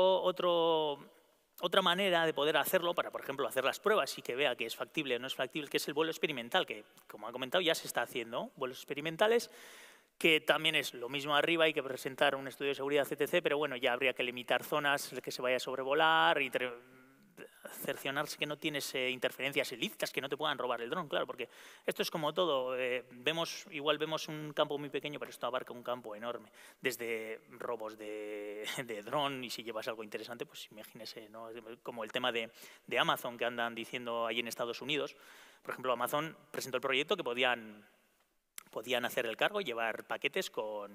otra manera de poder hacerlo para, por ejemplo, hacer las pruebas y que vea que es factible o no es factible, que es el vuelo experimental, que, como ha comentado, ya se está haciendo, vuelos experimentales, que también es lo mismo arriba, hay que presentar un estudio de seguridad, etc., pero bueno, ya habría que limitar zonas que se vaya a sobrevolar, cerciorarse que no tienes interferencias ilícitas, que no te puedan robar el dron, claro, porque esto es como todo, igual vemos un campo muy pequeño, pero esto abarca un campo enorme, desde robos de dron, y si llevas algo interesante, pues imagínese, ¿no? Como el tema de Amazon, que andan diciendo ahí en Estados Unidos. Por ejemplo, Amazon presentó el proyecto que podían hacer el cargo y llevar paquetes con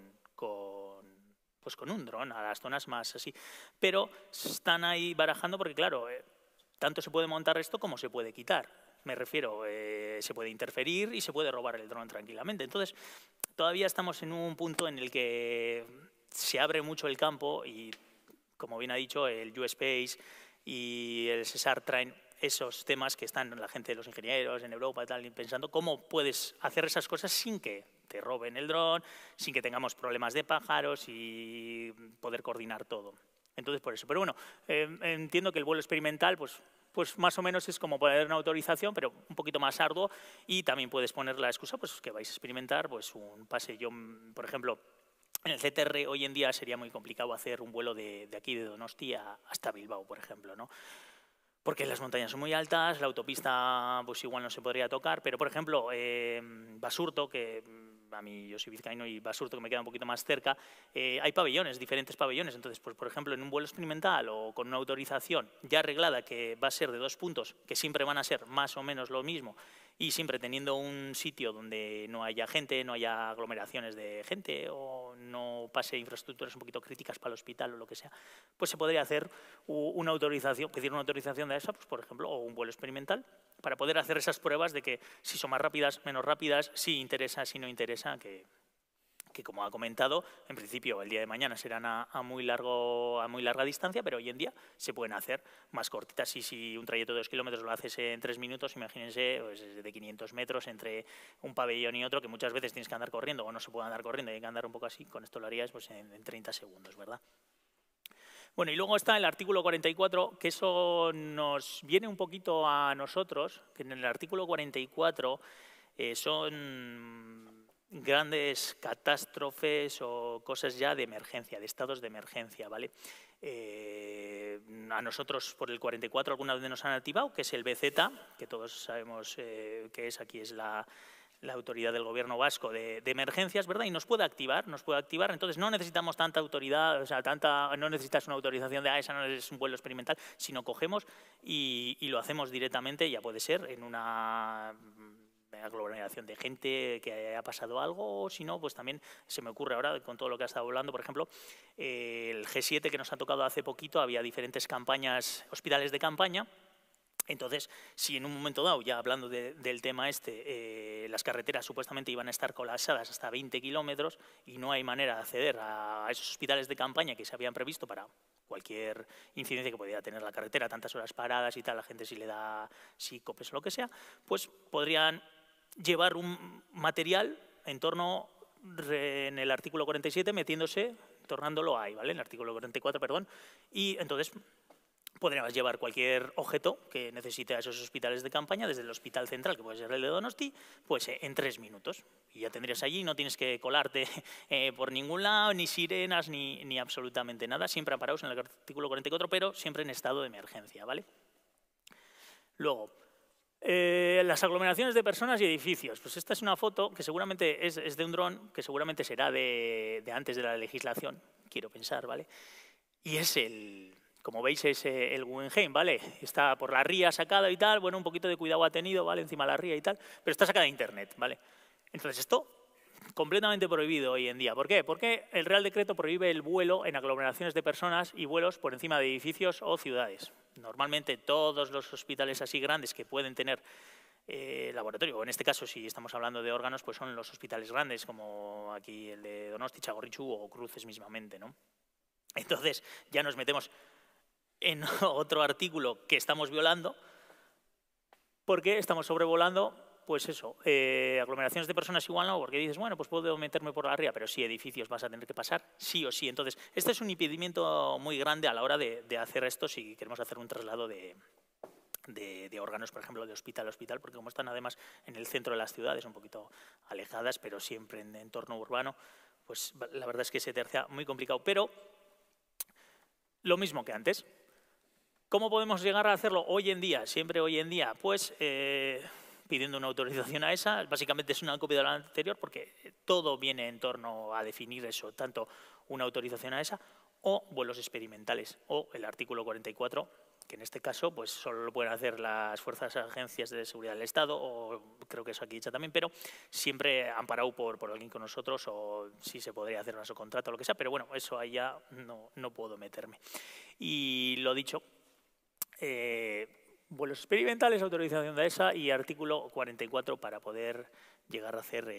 un dron a las zonas más así, pero están ahí barajando porque, claro, tanto se puede montar esto como se puede quitar. Me refiero, se puede interferir y se puede robar el dron tranquilamente. Entonces, todavía estamos en un punto en el que se abre mucho el campo y, como bien ha dicho, el U-Space y el SESAR traen esos temas que están la gente, los ingenieros en Europa y tal, pensando cómo puedes hacer esas cosas sin que te roben el dron, sin que tengamos problemas de pájaros y poder coordinar todo. Entonces, por eso. Pero bueno, entiendo que el vuelo experimental, pues más o menos es como poner una autorización, pero un poquito más arduo, y también puedes poner la excusa pues que vais a experimentar pues un pase. Yo, por ejemplo, en el CTR hoy en día sería muy complicado hacer un vuelo de aquí, de Donostia, hasta Bilbao, por ejemplo, ¿no? Porque las montañas son muy altas, la autopista pues igual no se podría tocar, pero por ejemplo, Basurto, que a mí yo soy vizcaíno y Basurto, que me queda un poquito más cerca, hay pabellones, diferentes pabellones. Entonces, pues por ejemplo, en un vuelo experimental o con una autorización ya arreglada que va a ser de 2 puntos, que siempre van a ser más o menos lo mismo, y siempre teniendo un sitio donde no haya gente, no haya aglomeraciones de gente o no pase infraestructuras un poquito críticas para el hospital o lo que sea, pues se podría hacer una autorización, pedir una autorización de esa, pues por ejemplo, o un vuelo experimental, para poder hacer esas pruebas de que si son más rápidas, menos rápidas, si interesa, si no interesa, que como ha comentado, en principio el día de mañana serán a muy larga distancia, pero hoy en día se pueden hacer más cortitas. Y si un trayecto de 2 kilómetros lo haces en 3 minutos, imagínense pues, de 500 metros entre un pabellón y otro, que muchas veces tienes que andar corriendo o no se puede andar corriendo, hay que andar un poco así, con esto lo harías pues, en 30 segundos, ¿verdad? Bueno, y luego está el artículo 44, que eso nos viene un poquito a nosotros, que en el artículo 44 son grandes catástrofes o cosas ya de emergencia, de estados de emergencia, ¿vale? A nosotros por el 44 alguna vez nos han activado, que es el BZ, que todos sabemos que es, aquí es la autoridad del gobierno vasco de emergencias, ¿verdad? Y nos puede activar, entonces no necesitamos tanta autoridad, o sea, no necesitas una autorización de AESA, no es un vuelo experimental, sino cogemos y lo hacemos directamente, ya puede ser en una aglomeración de gente que haya pasado algo, o si no, pues también se me ocurre ahora, con todo lo que ha estado hablando, por ejemplo, el G7 que nos ha tocado hace poquito, había diferentes campañas, hospitales de campaña. Entonces, si en un momento dado, ya hablando del tema las carreteras supuestamente iban a estar colapsadas hasta 20 kilómetros y no hay manera de acceder a esos hospitales de campaña que se habían previsto para cualquier incidencia que pudiera tener la carretera, tantas horas paradas y tal, la gente si le da síncopes o lo que sea, pues podrían llevar un material en torno, en el artículo 47, metiéndose, tornándolo ahí, ¿vale? En el artículo 44, perdón, y entonces podríamos llevar cualquier objeto que necesite a esos hospitales de campaña, desde el hospital central, que puede ser el de Donosti, pues en 3 minutos. Y ya tendrías allí, no tienes que colarte por ningún lado, ni sirenas, ni absolutamente nada, siempre amparados en el artículo 44, pero siempre en estado de emergencia, ¿vale? Luego, las aglomeraciones de personas y edificios. Pues esta es una foto que seguramente es de un dron, que seguramente será de antes de la legislación, quiero pensar, ¿vale? Y es como veis, es el Guggenheim, ¿vale? Está por la ría sacada y tal, bueno, un poquito de cuidado ha tenido, ¿vale? Encima de la ría y tal, pero está sacada de internet, ¿vale? Entonces esto, completamente prohibido hoy en día. ¿Por qué? Porque el Real Decreto prohíbe el vuelo en aglomeraciones de personas y vuelos por encima de edificios o ciudades. Normalmente todos los hospitales así grandes que pueden tener laboratorio, o en este caso si estamos hablando de órganos, pues son los hospitales grandes, como aquí el de Donosti, Txagorritxu o Cruces mismamente, ¿no? Entonces ya nos metemos en otro artículo que estamos violando, porque estamos sobrevolando, pues eso, aglomeraciones de personas igual no, porque dices, bueno, pues puedo meterme por la ría, pero sí, edificios vas a tener que pasar, sí o sí. Entonces, este es un impedimento muy grande a la hora de hacer esto si queremos hacer un traslado de órganos, por ejemplo, de hospital a hospital, porque como están además en el centro de las ciudades, un poquito alejadas, pero siempre en entorno urbano, pues la verdad es que se te hace muy complicado. Pero lo mismo que antes. ¿Cómo podemos llegar a hacerlo hoy en día? Siempre hoy en día, pues pidiendo una autorización a esa. Básicamente es una copia de la anterior porque todo viene en torno a definir eso, tanto una autorización a esa o vuelos experimentales o el artículo 44, que en este caso pues solo lo pueden hacer las fuerzas agencias de seguridad del Estado, o creo que eso aquí dicho también, pero siempre amparado por alguien con nosotros, o si se podría hacer un subcontrato o lo que sea, pero bueno, eso ahí ya no puedo meterme. Y lo dicho, vuelos experimentales, autorización de ESA y artículo 44 para poder llegar a hacer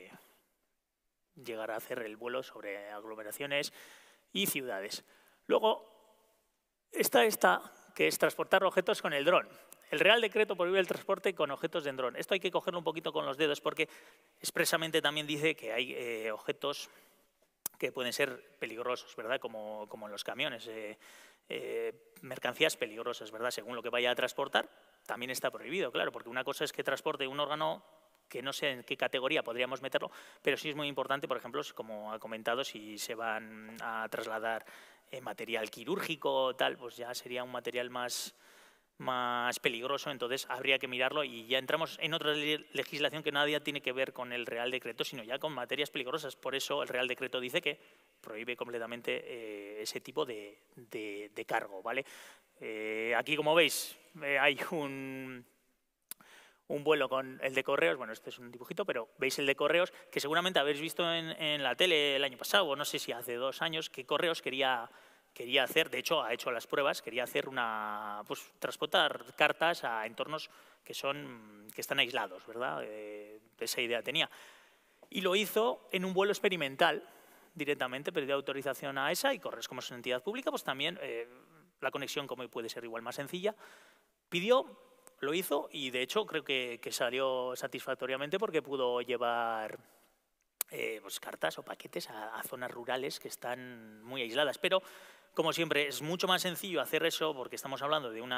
el vuelo sobre aglomeraciones y ciudades. Luego está esta, que es transportar objetos con el dron. El Real Decreto prohíbe el transporte con objetos en dron. Esto hay que cogerlo un poquito con los dedos porque expresamente también dice que hay objetos que pueden ser peligrosos, ¿verdad? Como en los camiones. Mercancías peligrosas, ¿verdad? Según lo que vaya a transportar, también está prohibido, claro, porque una cosa es que transporte un órgano que no sé en qué categoría podríamos meterlo, pero sí es muy importante, por ejemplo, como ha comentado, si se van a trasladar material quirúrgico, tal, pues ya sería un material más peligroso, entonces habría que mirarlo y ya entramos en otra legislación que nada tiene que ver con el Real Decreto, sino ya con materias peligrosas. Por eso el Real Decreto dice que prohíbe completamente ese tipo de cargo, ¿vale? Aquí, como veis, hay un vuelo con el de Correos, bueno, este es un dibujito, pero veis el de Correos, que seguramente habéis visto en la tele el año pasado, o no sé si hace 2 años, que Correos quería hacer, de hecho ha hecho las pruebas, quería hacer pues transportar cartas a entornos que están aislados, ¿verdad? Esa idea tenía. Y lo hizo en un vuelo experimental, directamente, pidió autorización a ESA, y Correos, como es una entidad pública, pues también la conexión como puede ser igual más sencilla, lo hizo y de hecho creo que salió satisfactoriamente porque pudo llevar pues cartas o paquetes a zonas rurales que están muy aisladas, pero como siempre, es mucho más sencillo hacer eso porque estamos hablando de un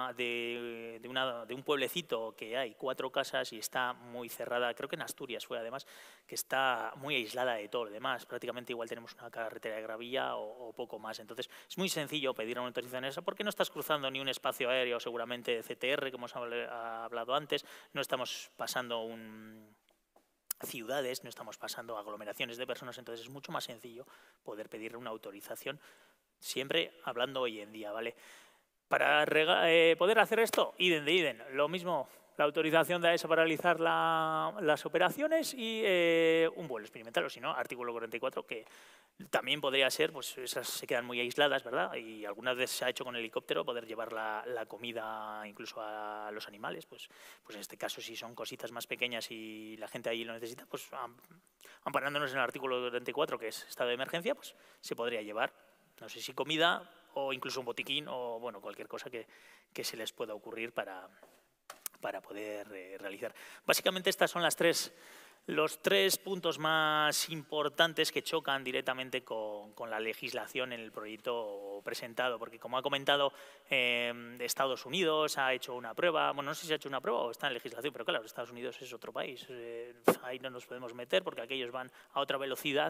pueblecito que hay 4 casas y está muy cerrada, creo que en Asturias fue además, que está muy aislada de todo lo demás. Prácticamente igual tenemos una carretera de gravilla o poco más. Entonces, es muy sencillo pedir una autorización esa porque no estás cruzando ni un espacio aéreo, seguramente CTR, como hemos hablado antes, no estamos pasando ciudades, no estamos pasando aglomeraciones de personas, entonces es mucho más sencillo poder pedir una autorización, siempre hablando hoy en día, ¿vale? Para poder hacer esto, idem de idem, lo mismo, la autorización de AESA para realizar las operaciones y un vuelo experimental, o si no, artículo 44, que también podría ser, pues esas se quedan muy aisladas, ¿verdad? Y algunas veces se ha hecho con helicóptero poder llevar la comida incluso a los animales, pues en este caso si son cositas más pequeñas y la gente ahí lo necesita, pues amparándonos en el artículo 44, que es estado de emergencia, pues se podría llevar, no sé si comida o incluso un botiquín o bueno, cualquier cosa que se les pueda ocurrir para poder realizar. Básicamente estas son los 3 puntos más importantes que chocan directamente con la legislación en el proyecto presentado, porque como ha comentado, Estados Unidos ha hecho una prueba, bueno, no sé si ha hecho una prueba o está en legislación, pero claro, Estados Unidos es otro país, ahí no nos podemos meter porque aquellos van a otra velocidad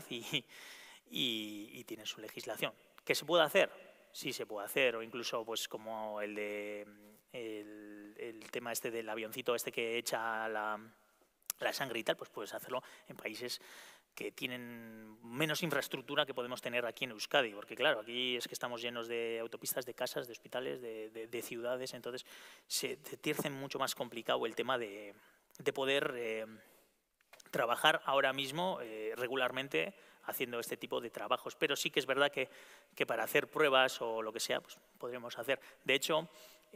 y tienen su legislación. ¿Qué se puede hacer? Sí se puede hacer, o incluso pues como el tema este del avioncito este que echa la sangre y tal, pues puedes hacerlo en países que tienen menos infraestructura que podemos tener aquí en Euskadi, porque claro, aquí es que estamos llenos de autopistas, de casas, de hospitales, de ciudades, entonces se te hace mucho más complicado el tema de poder trabajar ahora mismo regularmente haciendo este tipo de trabajos, pero sí que es verdad que para hacer pruebas o lo que sea, pues podríamos hacer. De hecho,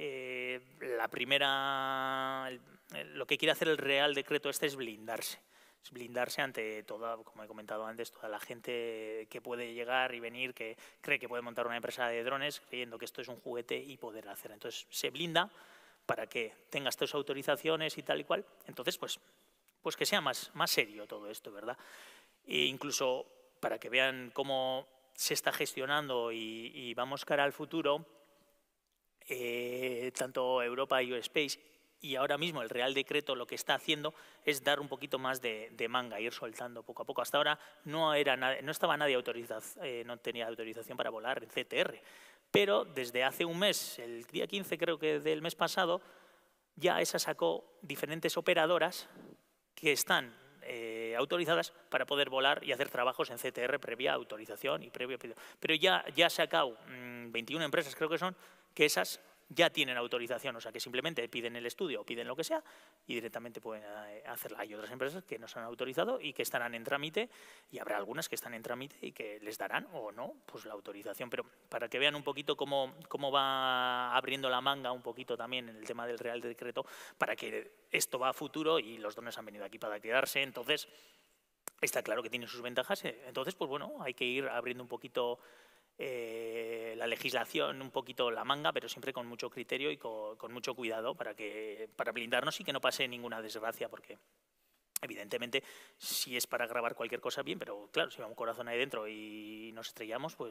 lo que quiere hacer el Real Decreto este es blindarse ante toda, como he comentado antes, toda la gente que puede llegar y venir, que cree que puede montar una empresa de drones creyendo que esto es un juguete y poder hacer. Entonces, se blinda para que tengas tus autorizaciones y tal y cual. Entonces, pues que sea más serio todo esto, ¿verdad? E incluso para que vean cómo se está gestionando y vamos cara al futuro, tanto Europa y U-Space y ahora mismo el Real Decreto lo que está haciendo es dar un poquito más de manga, ir soltando poco a poco. Hasta ahora no estaba nadie autorizado, no tenía autorización para volar en CTR, pero desde hace un mes, el día 15 creo que del mes pasado, ya ESA sacó diferentes operadoras que están autorizadas para poder volar y hacer trabajos en CTR previa autorización y previo pedido. Pero ya ha sacado 21 empresas, creo que son, que esas ya tienen autorización, o sea que simplemente piden el estudio o piden lo que sea y directamente pueden hacerla. Hay otras empresas que no se han autorizado y que estarán en trámite y habrá algunas que están en trámite y que les darán o no pues la autorización. Pero para que vean un poquito cómo va abriendo la manga un poquito también en el tema del Real Decreto, para que esto va a futuro y los drones han venido aquí para quedarse, entonces está claro que tiene sus ventajas. Entonces, pues bueno, hay que ir abriendo un poquito la legislación, un poquito la manga, pero siempre con mucho criterio y con mucho cuidado para blindarnos y que no pase ninguna desgracia, porque evidentemente si es para grabar cualquier cosa bien, pero claro, si va un corazón ahí dentro y nos estrellamos, pues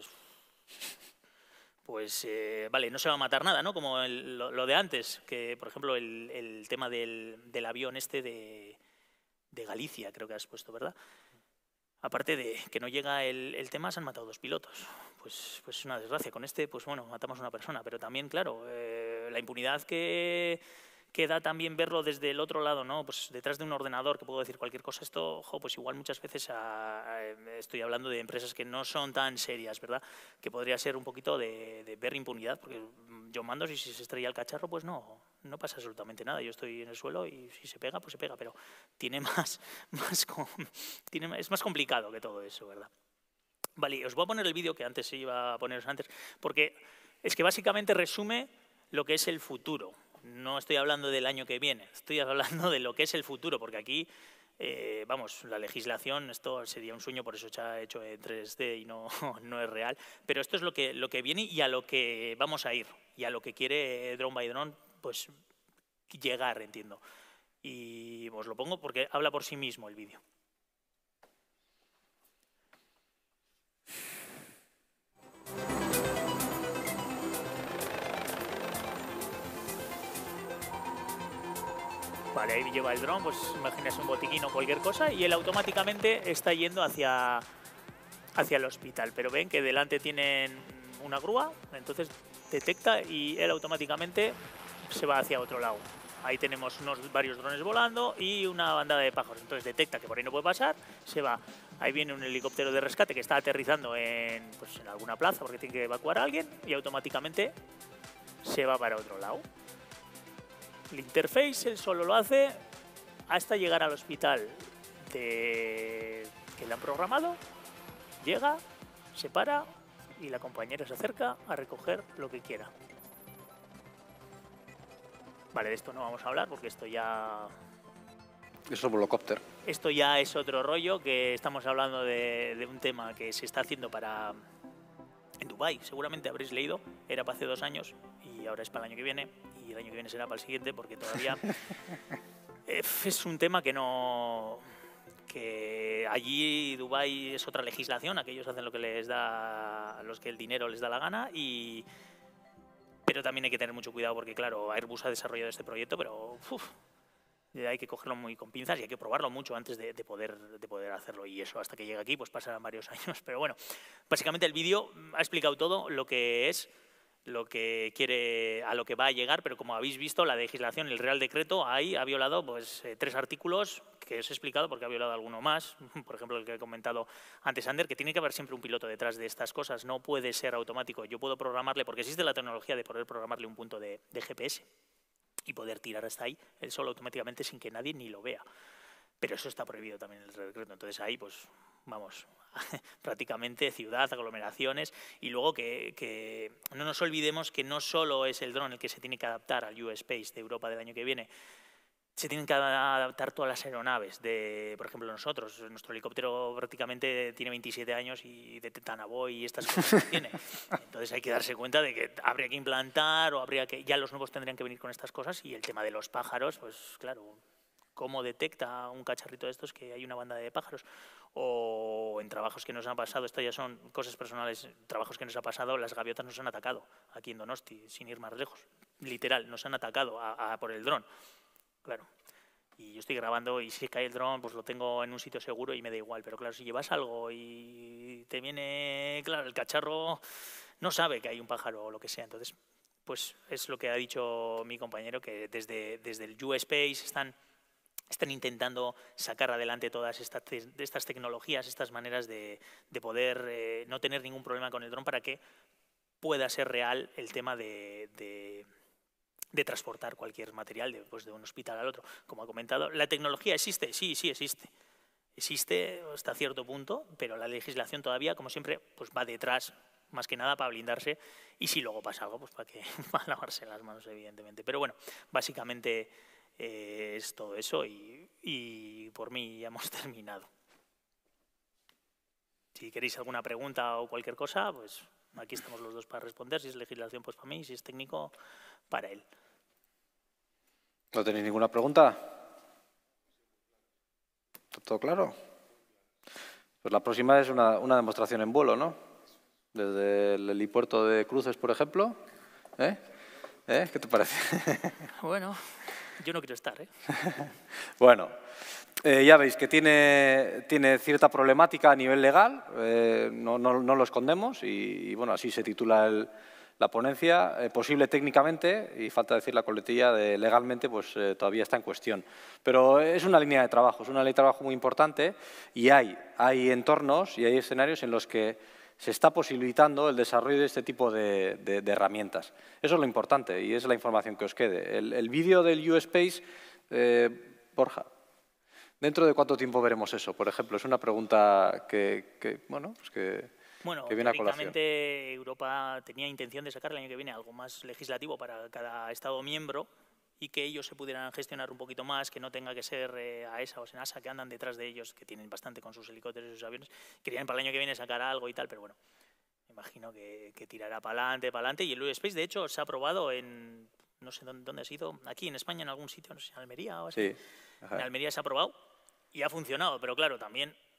vale, no se va a matar nada, ¿no? Como lo de antes, que por ejemplo el tema del avión este de Galicia, creo que has puesto, ¿verdad? Aparte de que no llega el tema, se han matado 2 pilotos. Pues es una desgracia. Con este, pues bueno, matamos a una persona. Pero también, claro, la impunidad que da también verlo desde el otro lado, ¿no? Pues detrás de un ordenador que puedo decir cualquier cosa. Esto, pues igual muchas veces estoy hablando de empresas que no son tan serias, ¿verdad? Que podría ser un poquito de ver impunidad, porque yo mando, si se estrella el cacharro, pues no pasa absolutamente nada. Yo estoy en el suelo y si se pega, pues se pega, pero tiene es más complicado que todo eso, ¿verdad? Vale, os voy a poner el vídeo que antes iba a poneros antes, porque es que básicamente resume lo que es el futuro. No estoy hablando del año que viene, estoy hablando de lo que es el futuro, porque aquí, vamos, la legislación, esto sería un sueño, por eso se ha hecho en 3D y no es real, pero esto es lo que viene y a lo que vamos a ir, y a lo que quiere Drone by Drone, pues llegar, entiendo. Y os lo pongo porque habla por sí mismo el vídeo. Vale, ahí lleva el dron, pues imagínese un botiquín o cualquier cosa, y él automáticamente está yendo hacia el hospital. Pero ven que delante tienen una grúa, entonces detecta y él automáticamente se va hacia otro lado. Ahí tenemos varios drones volando y una bandada de pájaros. Entonces detecta que por ahí no puede pasar, se va. Ahí viene un helicóptero de rescate que está aterrizando en alguna plaza porque tiene que evacuar a alguien y automáticamente se va para otro lado. El interface él solo lo hace hasta llegar al hospital que le han programado. Llega, se para y la compañera se acerca a recoger lo que quiera. Vale, de esto no vamos a hablar porque esto ya... Es un volocóptero. Esto ya es otro rollo, que estamos hablando de un tema que se está haciendo en Dubái. Seguramente habréis leído, era para hace 2 años y ahora es para el año que viene. Y el año que viene será para el siguiente porque todavía es un tema que no... que allí Dubái es otra legislación, aquellos hacen lo que les da, a los que el dinero les da la gana, pero también hay que tener mucho cuidado porque, claro, Airbus ha desarrollado este proyecto, pero hay que cogerlo muy con pinzas y hay que probarlo mucho antes de poder hacerlo, y eso hasta que llegue aquí pues pasarán varios años. Pero bueno, básicamente el vídeo ha explicado todo lo que es, lo que quiere, a lo que va a llegar, pero como habéis visto, la legislación, el Real Decreto, ahí ha violado 3 artículos que os he explicado porque ha violado alguno más, por ejemplo el que he comentado antes Ander, que tiene que haber siempre un piloto detrás de estas cosas, no puede ser automático. Yo puedo programarle, porque existe la tecnología de poder programarle un punto de GPS y poder tirar hasta ahí, él solo automáticamente sin que nadie ni lo vea. Pero eso está prohibido también en el Real Decreto. Entonces ahí, pues, vamos, prácticamente ciudad, aglomeraciones. Y luego que no nos olvidemos que no solo es el dron el que se tiene que adaptar al U-Space de Europa del año que viene, se tienen que adaptar todas las aeronaves. Por ejemplo, nosotros, nuestro helicóptero prácticamente tiene 27 años y de Tetanaboy y estas cosas no tiene. Entonces hay que darse cuenta de que habría que implantar o ya los nuevos tendrían que venir con estas cosas. Y el tema de los pájaros, pues claro, ¿cómo detecta un cacharrito de estos que hay una banda de pájaros? O en trabajos que nos han pasado, esto ya son cosas personales, trabajos que nos ha pasado, las gaviotas nos han atacado aquí en Donosti, sin ir más lejos. Literal, nos han atacado por el dron. Claro, y yo estoy grabando y si cae el dron, pues lo tengo en un sitio seguro y me da igual. Pero claro, si llevas algo y te viene, claro, el cacharro no sabe que hay un pájaro o lo que sea. Entonces, pues es lo que ha dicho mi compañero, que desde el U-Space están intentando sacar adelante todas estas tecnologías, estas maneras de poder no tener ningún problema con el dron para que pueda ser real el tema de transportar cualquier material de un hospital al otro. Como ha comentado, ¿la tecnología existe? Sí, sí existe. Existe hasta cierto punto, pero la legislación todavía, como siempre, pues va detrás, más que nada para blindarse, y si luego pasa algo, pues para lavarse las manos, evidentemente. Pero bueno, básicamente es todo eso y por mí ya hemos terminado. Si queréis alguna pregunta o cualquier cosa, pues aquí estamos los dos para responder. Si es legislación, pues para mí, si es técnico, para él. ¿No tenéis ninguna pregunta? ¿Está todo claro? Pues la próxima es una demostración en vuelo, ¿no? Desde el helipuerto de Cruces, por ejemplo. ¿Qué te parece? Bueno, yo no quiero estar, ¿eh? Bueno, ya veis que tiene cierta problemática a nivel legal, no lo escondemos y bueno, así se titula la ponencia, posible técnicamente, y falta decir la coletilla de legalmente, pues todavía está en cuestión. Pero es una línea de trabajo, es una línea de trabajo muy importante y hay entornos y hay escenarios en los que se está posibilitando el desarrollo de este tipo de herramientas. Eso es lo importante y es la información que os quede. El vídeo del U-Space, Borja, ¿dentro de cuánto tiempo veremos eso? Por ejemplo, es una pregunta que viene a colación. Teóricamente Europa tenía intención de sacar el año que viene algo más legislativo para cada Estado miembro y que ellos se pudieran gestionar un poquito más, que no tenga que ser AESA o SENASA, que andan detrás de ellos, que tienen bastante con sus helicópteros y sus aviones. Querían para el año que viene sacar algo y tal, pero bueno, me imagino que tirará para adelante. Y el U-Space, de hecho, se ha aprobado en, no sé dónde ha sido, aquí en España, en algún sitio, no sé, en Almería o así. Sí. Ajá. En Almería se ha aprobado y ha funcionado, pero claro, también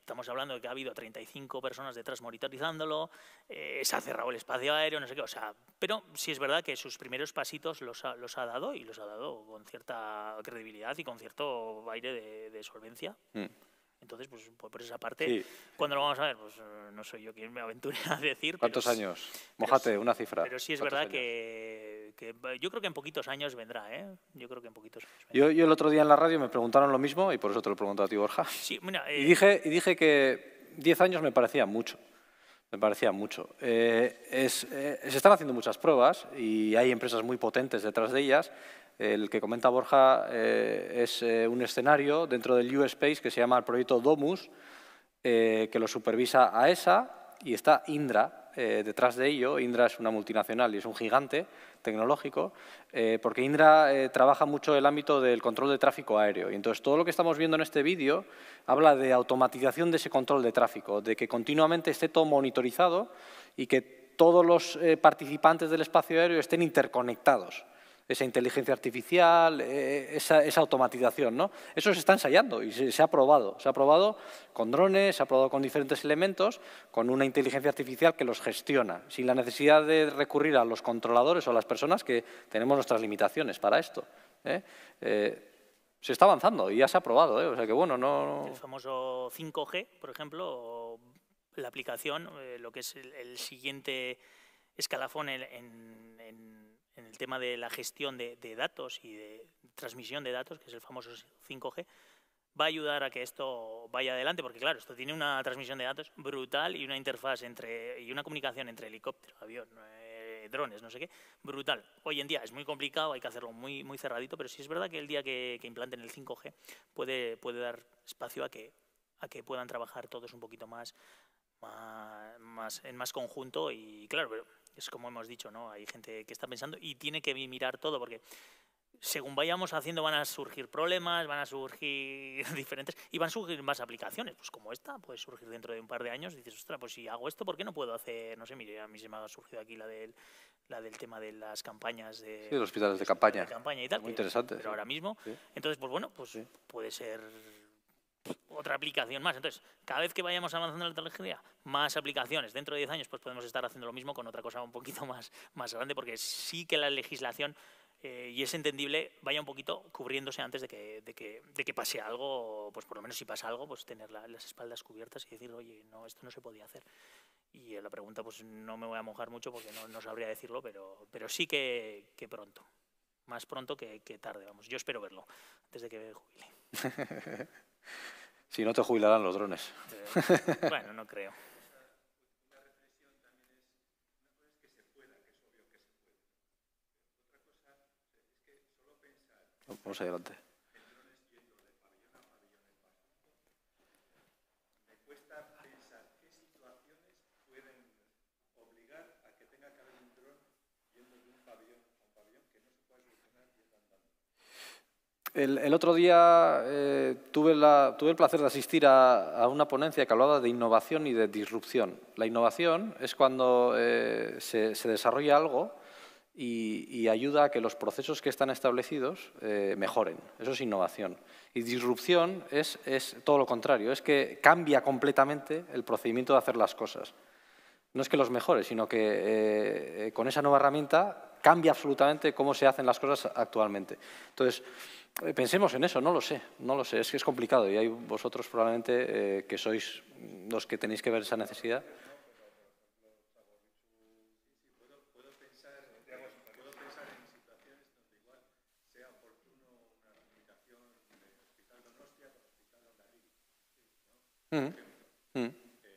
estamos hablando de que ha habido 35 personas detrás monitorizándolo, se ha cerrado el espacio aéreo, no sé qué, o sea, pero sí es verdad que sus primeros pasitos los ha dado y los ha dado con cierta credibilidad y con cierto aire de solvencia. Entonces, pues por esa parte, Sí. ¿cuándo lo vamos a ver? Pues no soy yo quien me aventure a decir. ¿Cuántos años? Mójate, una cifra. Pero sí es verdad que yo creo que en poquitos años vendrá, ¿eh? Yo creo que en poquitos años vendrá. Yo el otro día en la radio me preguntaron lo mismo y por eso te lo pregunto a ti, Borja. Sí, mira, y dije que 10 años me parecía mucho. Me parecía mucho. Se están haciendo muchas pruebas y hay empresas muy potentes detrás de ellas. El que comenta Borja es un escenario dentro del U-Space que se llama el proyecto Domus, que lo supervisa AESA y está Indra detrás de ello. Indra es una multinacional y es un gigante tecnológico, porque Indra trabaja mucho el ámbito del control de tráfico aéreo. Y entonces todo lo que estamos viendo en este vídeo habla de automatización de ese control de tráfico, de que continuamente esté todo monitorizado y que todos los participantes del espacio aéreo estén interconectados. Esa inteligencia artificial, esa automatización, ¿no? Eso se está ensayando y se ha probado. Se ha probado con drones, se ha probado con diferentes elementos, con una inteligencia artificial que los gestiona, sin la necesidad de recurrir a los controladores o a las personas que tenemos nuestras limitaciones para esto. Se está avanzando y ya se ha probado, o sea que bueno, no... El famoso 5G, por ejemplo, la aplicación, lo que es el siguiente escalafón en el tema de la gestión de datos y de transmisión de datos, que es el famoso 5G, va a ayudar a que esto vaya adelante, porque claro, esto tiene una transmisión de datos brutal y una interfaz y una comunicación entre helicóptero, avión, drones, no sé qué, brutal. Hoy en día es muy complicado, hay que hacerlo muy, muy cerradito, pero sí es verdad que el día que implanten el 5G puede dar espacio a que puedan trabajar todos un poquito más en más conjunto y claro, pero es como hemos dicho, ¿no? Hay gente que está pensando y tiene que mirar todo porque según vayamos haciendo van a surgir problemas, van a surgir diferentes y van a surgir más aplicaciones, pues como esta puede surgir dentro de un par de años y dices, ostras, pues si hago esto, ¿por qué no puedo hacer? No sé, mire, a mí se me ha surgido aquí la del tema de las campañas de los hospitales de campaña. Y tal, muy interesante. Pero ahora mismo, entonces, pues bueno, pues puede ser otra aplicación más. Entonces, cada vez que vayamos avanzando en la tecnología, más aplicaciones. Dentro de 10 años pues podemos estar haciendo lo mismo con otra cosa un poquito más grande, porque sí que la legislación, y es entendible, vaya un poquito cubriéndose antes de que pase algo, pues por lo menos si pasa algo, pues tener las espaldas cubiertas y decir, oye, no, esto no se podía hacer. Y la pregunta, pues no me voy a mojar mucho porque no sabría decirlo, pero sí que pronto. Más pronto que tarde, vamos. Yo espero verlo antes de que me jubile. Si no te jubilarán los drones. Bueno, no creo. Una reflexión también es, una cosa es que se pueda, que es obvio que se puede. Otra cosa es que solo pensar... Vamos adelante. En drones yendo de pabellón a pabellón en Pacífico, me cuesta pensar qué situaciones pueden obligar a que tenga que haber un dron yendo de un pabellón a un pabellón que no se pueda solucionar yendo andando. El otro día tuve el placer de asistir a una ponencia que hablaba de innovación y de disrupción. La innovación es cuando se desarrolla algo y ayuda a que los procesos que están establecidos mejoren. Eso es innovación. Y disrupción es todo lo contrario, es que cambia completamente el procedimiento de hacer las cosas. No es que los mejore, sino que con esa nueva herramienta cambia absolutamente cómo se hacen las cosas actualmente. Entonces, pensemos en eso, no lo sé, es que es complicado y hay vosotros probablemente que sois los que tenéis que ver esa necesidad. Puedo pensar en situaciones donde igual sea oportuno una comunicación del Hospital Donostia con el Hospital Hondarribia, ¿no?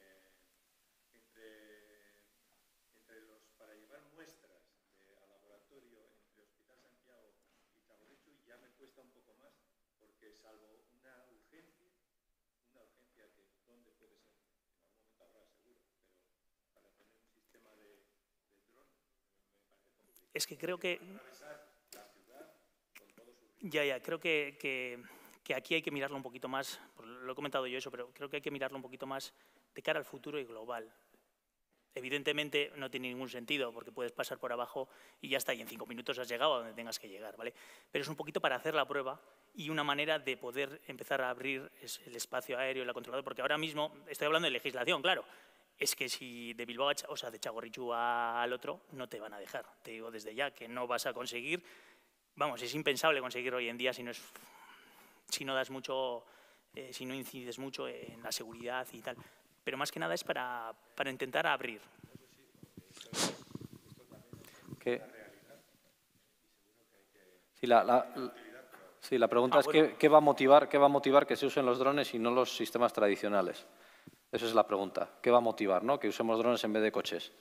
Para llevar muestras al laboratorio entre Hospital Santiago y Txagorritxu ya me cuesta un poco más, porque salvo una urgencia que ¿dónde puede ser? En algún momento habrá seguro, pero para tener un sistema de dron me parece complicado. Es que creo que... Atravesar la ciudad con todos sus... creo que aquí hay que mirarlo un poquito más, lo he comentado yo eso, pero creo que hay que mirarlo un poquito más de cara al futuro y global. Evidentemente no tiene ningún sentido porque puedes pasar por abajo y ya está, y en 5 minutos has llegado a donde tengas que llegar, ¿vale? Pero es un poquito para hacer la prueba y una manera de poder empezar a abrir el espacio aéreo y la controladora, porque ahora mismo, estoy hablando de legislación, claro, es que si de Bilbao, o sea, de Txagorritxu al otro, no te van a dejar. Te digo desde ya que no vas a conseguir, vamos, es impensable conseguir hoy en día si no das mucho, si no incides mucho en la seguridad y tal. Pero más que nada es para intentar abrir. Sí, la pregunta es ¿qué va a motivar que se usen los drones y no los sistemas tradicionales? Esa es la pregunta. ¿Qué va a motivar, no? Que usemos drones en vez de coches.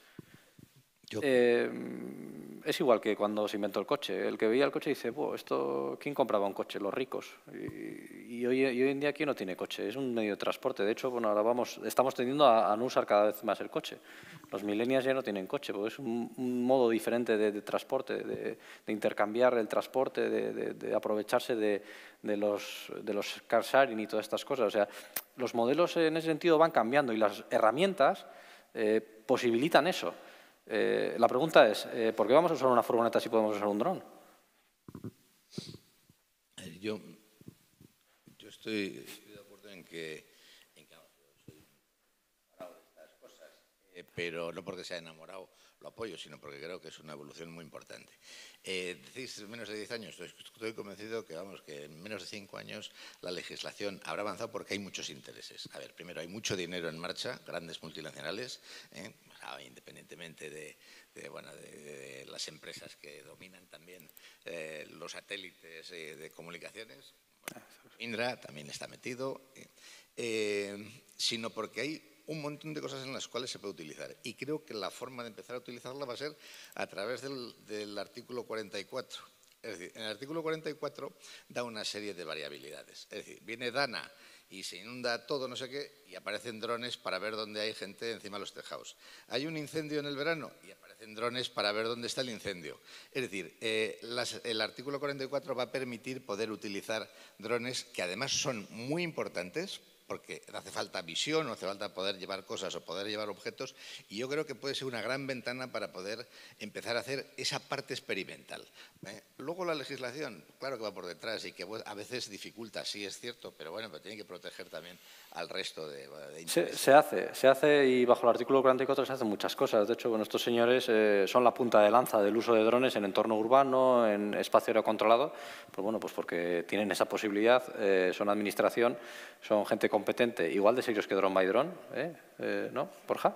Es igual que cuando se inventó el coche. El que veía el coche dice, ¿quién compraba un coche? Los ricos. Y hoy en día, ¿quién no tiene coche? Es un medio de transporte. De hecho, bueno, ahora estamos tendiendo a no usar cada vez más el coche. Los millennials ya no tienen coche, porque es un modo diferente de transporte, de intercambiar el transporte, de aprovecharse de los car sharing y todas estas cosas. O sea, los modelos en ese sentido van cambiando y las herramientas posibilitan eso. La pregunta es, ¿por qué vamos a usar una furgoneta si podemos usar un dron? Yo estoy de acuerdo en que soy enamorado de estas cosas, pero no porque sea enamorado lo apoyo, sino porque creo que es una evolución muy importante. Decís menos de 10 años, estoy convencido que, que en menos de 5 años la legislación habrá avanzado porque hay muchos intereses. A ver, primero hay mucho dinero en marcha, grandes multinacionales, independientemente de las empresas que dominan también los satélites de comunicaciones. Bueno, Indra también está metido, sino porque hay un montón de cosas en las cuales se puede utilizar. Y creo que la forma de empezar a utilizarla va a ser a través del artículo 44. Es decir, en el artículo 44 da una serie de variabilidades. Es decir, viene Dana y se inunda todo, no sé qué, y aparecen drones para ver dónde hay gente encima de los tejados. Hay un incendio en el verano y aparecen drones para ver dónde está el incendio. Es decir, el artículo 44 va a permitir poder utilizar drones que además son muy importantes, porque hace falta visión, o hace falta poder llevar cosas o poder llevar objetos, y yo creo que puede ser una gran ventana para poder empezar a hacer esa parte experimental. Luego la legislación, claro que va por detrás y que a veces dificulta, sí es cierto, pero bueno, pero tiene que proteger también al resto de intereses. Se hace y bajo el artículo 44 se hacen muchas cosas. De hecho, bueno, estos señores son la punta de lanza del uso de drones en entorno urbano, en espacio aerocontrolado, pues bueno, pues porque tienen esa posibilidad, son administración, son gente competente, igual de serios que Drone by Drone, ¿no, Borja?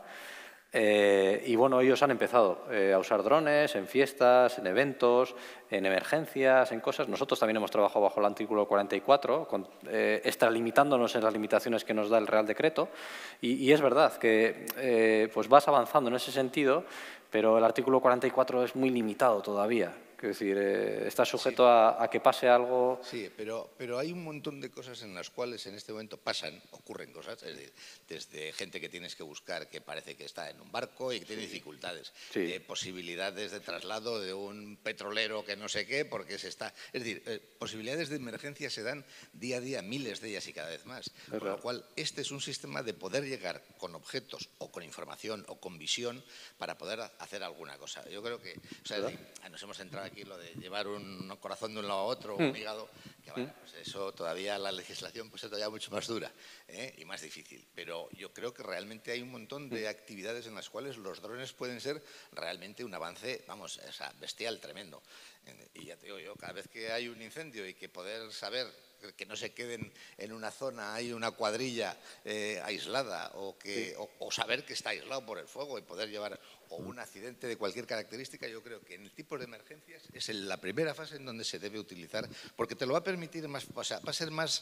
Y bueno, ellos han empezado a usar drones en fiestas, en eventos, en emergencias, en cosas. Nosotros también hemos trabajado bajo el artículo 44, extralimitándonos en las limitaciones que nos da el Real Decreto. Y es verdad que pues vas avanzando en ese sentido, pero el artículo 44 es muy limitado todavía. Es decir, está sujeto a que pase algo. Sí, pero hay un montón de cosas en las cuales en este momento ocurren cosas, es decir, desde gente que tienes que buscar que parece que está en un barco y que tiene dificultades, posibilidades de traslado de un petrolero que no sé qué, porque es decir, posibilidades de emergencia se dan día a día, miles de ellas y cada vez más. Por lo cual, este es un sistema de poder llegar con objetos o con información o con visión para poder hacer alguna cosa. Yo creo que, nos hemos centrado aquí lo de llevar un corazón de un lado a otro, un hígado, que bueno, pues eso todavía la legislación pues es todavía mucho más dura y más difícil. Pero yo creo que realmente hay un montón de actividades en las cuales los drones pueden ser realmente un avance, vamos, bestial, tremendo. Y ya te digo yo, cada vez que hay un incendio y que poder saber que no se queden en una zona, hay una cuadrilla aislada o saber que está aislado por el fuego y poder llevar o un accidente de cualquier característica, yo creo que en el tipo de emergencias es la primera fase en donde se debe utilizar, porque te lo va a permitir más, va a ser más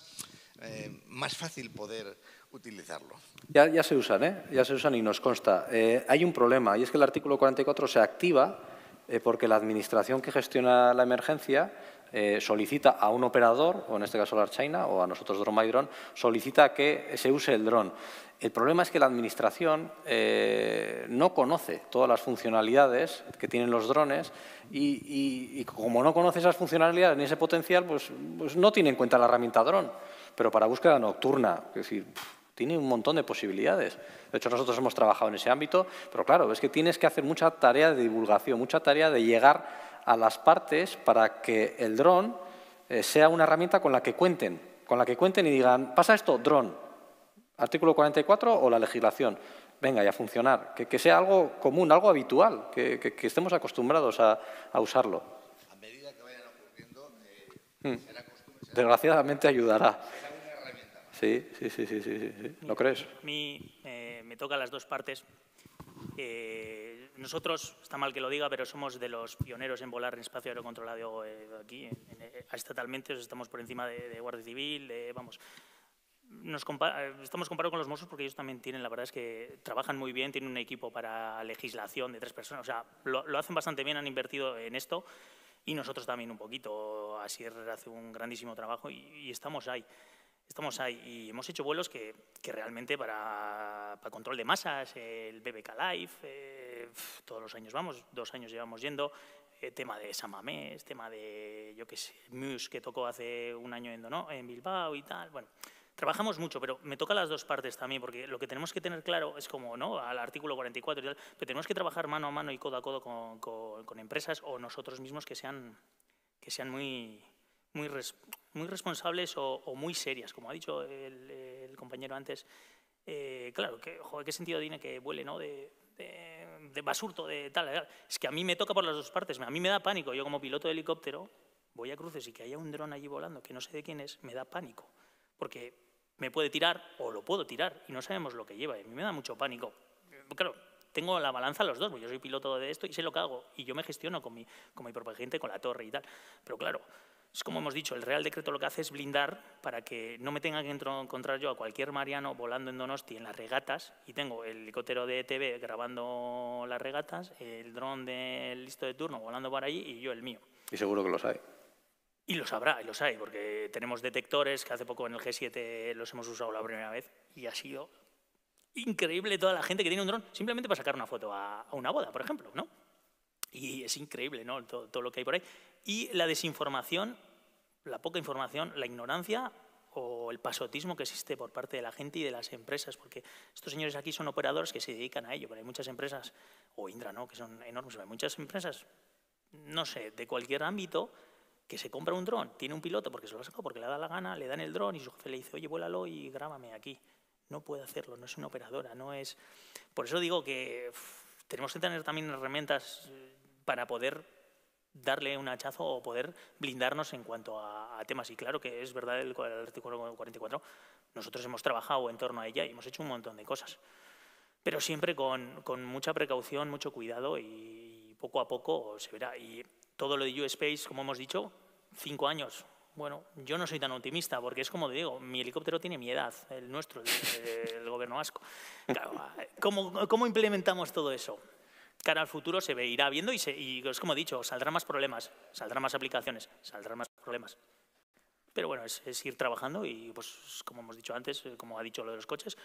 fácil poder utilizarlo. Ya se usan, ya se usan y nos consta. Hay un problema y es que el artículo 44 se activa porque la administración que gestiona la emergencia solicita a un operador, o en este caso la China, o a nosotros Drone by Drone, solicita que se use el dron. El problema es que la administración no conoce todas las funcionalidades que tienen los drones y como no conoce esas funcionalidades ni ese potencial, pues no tiene en cuenta la herramienta dron. Pero para búsqueda nocturna, es decir, Tiene un montón de posibilidades. De hecho, nosotros hemos trabajado en ese ámbito, pero claro, es que tienes que hacer mucha tarea de divulgación, mucha tarea de llegar a las partes para que el dron sea una herramienta con la que cuenten y digan, pasa esto, dron, artículo 44 o la legislación. Venga, y a funcionar. Que sea algo común, algo habitual, que estemos acostumbrados a usarlo. A medida que vayan ocurriendo, será costumbre. Desgraciadamente ayudará. Será una herramienta más. Sí. ¿Lo crees? A mí me toca las dos partes. Nosotros, está mal que lo diga, pero somos de los pioneros en volar en espacio aerocontrolado aquí. Estatalmente estamos por encima de Guardia Civil, vamos. Estamos comparados con los Mossos porque ellos también tienen, la verdad es que trabajan muy bien, tienen un equipo para legislación de 3 personas, o sea, lo hacen bastante bien, han invertido en esto y nosotros también un poquito. Asier hace un grandísimo trabajo y estamos ahí. Estamos ahí y hemos hecho vuelos que realmente para control de masas, el BBK Live, todos los años vamos, 2 años llevamos yendo, tema de San Mamés, tema de, yo qué sé, Muse que tocó hace un año en Bilbao y tal. Bueno, trabajamos mucho, pero me toca las dos partes también, porque lo que tenemos que tener claro es como, ¿no?, al artículo 44 y tal, pero tenemos que trabajar mano a mano y codo a codo con empresas o nosotros mismos que sean muy responsables o muy serias, como ha dicho el compañero antes. Claro, ¿qué sentido tiene que vuele, ¿no?, de Basurto, de tal? Es que a mí me toca por las dos partes, a mí me da pánico. Yo como piloto de helicóptero voy a cruces y que haya un dron allí volando que no sé de quién es, me da pánico, porque me puede tirar o lo puedo tirar y no sabemos lo que lleva. Y a mí me da mucho pánico. Claro, tengo la balanza los dos, porque yo soy piloto de esto y sé lo que hago y yo me gestiono con mi propia gente, con la torre y tal. Pero claro, es como hemos dicho, el Real Decreto lo que hace es blindar para que no me tenga que encontrar yo a cualquier mariano volando en Donosti en las regatas y tengo el helicóptero de ETV grabando las regatas, el dron del listo de turno volando por allí y yo el mío. Y seguro que los hay. Y los habrá, y los hay, porque tenemos detectores que hace poco en el G7 los hemos usado la primera vez y ha sido increíble toda la gente que tiene un dron simplemente para sacar una foto a una boda, por ejemplo, ¿no? Y es increíble, ¿no?, todo lo que hay por ahí. Y la desinformación, la poca información, la ignorancia o el pasotismo que existe por parte de la gente y de las empresas, porque estos señores aquí son operadores que se dedican a ello, pero hay muchas empresas, o Indra, ¿no?, que son enormes, hay muchas empresas, no sé, de cualquier ámbito, que se compra un dron, tiene un piloto porque se lo ha sacado, porque le da la gana, le dan el dron y su jefe le dice, oye, vuélalo y grábame aquí. No puede hacerlo, no es una operadora, no es... Por eso digo que tenemos que tener también herramientas para poder darle un hachazo o poder blindarnos en cuanto a temas. Y claro que es verdad el artículo 44, nosotros hemos trabajado en torno a ella y hemos hecho un montón de cosas. Pero siempre con mucha precaución, mucho cuidado y poco a poco se verá. Y todo lo de U-Space, como hemos dicho, 5 años. Bueno, yo no soy tan optimista porque es como te digo, mi helicóptero tiene mi edad, el nuestro, el gobierno vasco. Claro, ¿cómo implementamos todo eso? Cara al futuro se irá viendo y es como he dicho, saldrán más problemas, saldrán más aplicaciones, saldrán más problemas. Pero bueno, es ir trabajando y, pues, como hemos dicho antes, como ha dicho lo de los coches,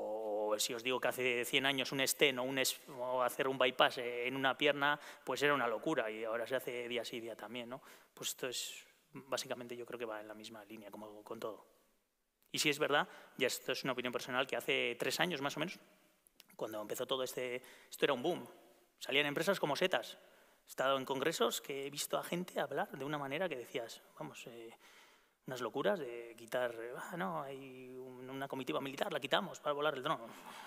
o si os digo que hace 100 años un stent o hacer un bypass en una pierna, pues era una locura y ahora se hace día sí, día también, ¿no? Pues esto es, básicamente yo creo que va en la misma línea, como con todo. Y si es verdad, ya esto es una opinión personal, que hace 3 años más o menos, cuando empezó todo esto era un boom. Salían empresas como Setas. He estado en congresos que he visto a gente hablar de una manera que decías, vamos, unas locuras de quitar, no, hay una comitiva militar, la quitamos para volar el dron.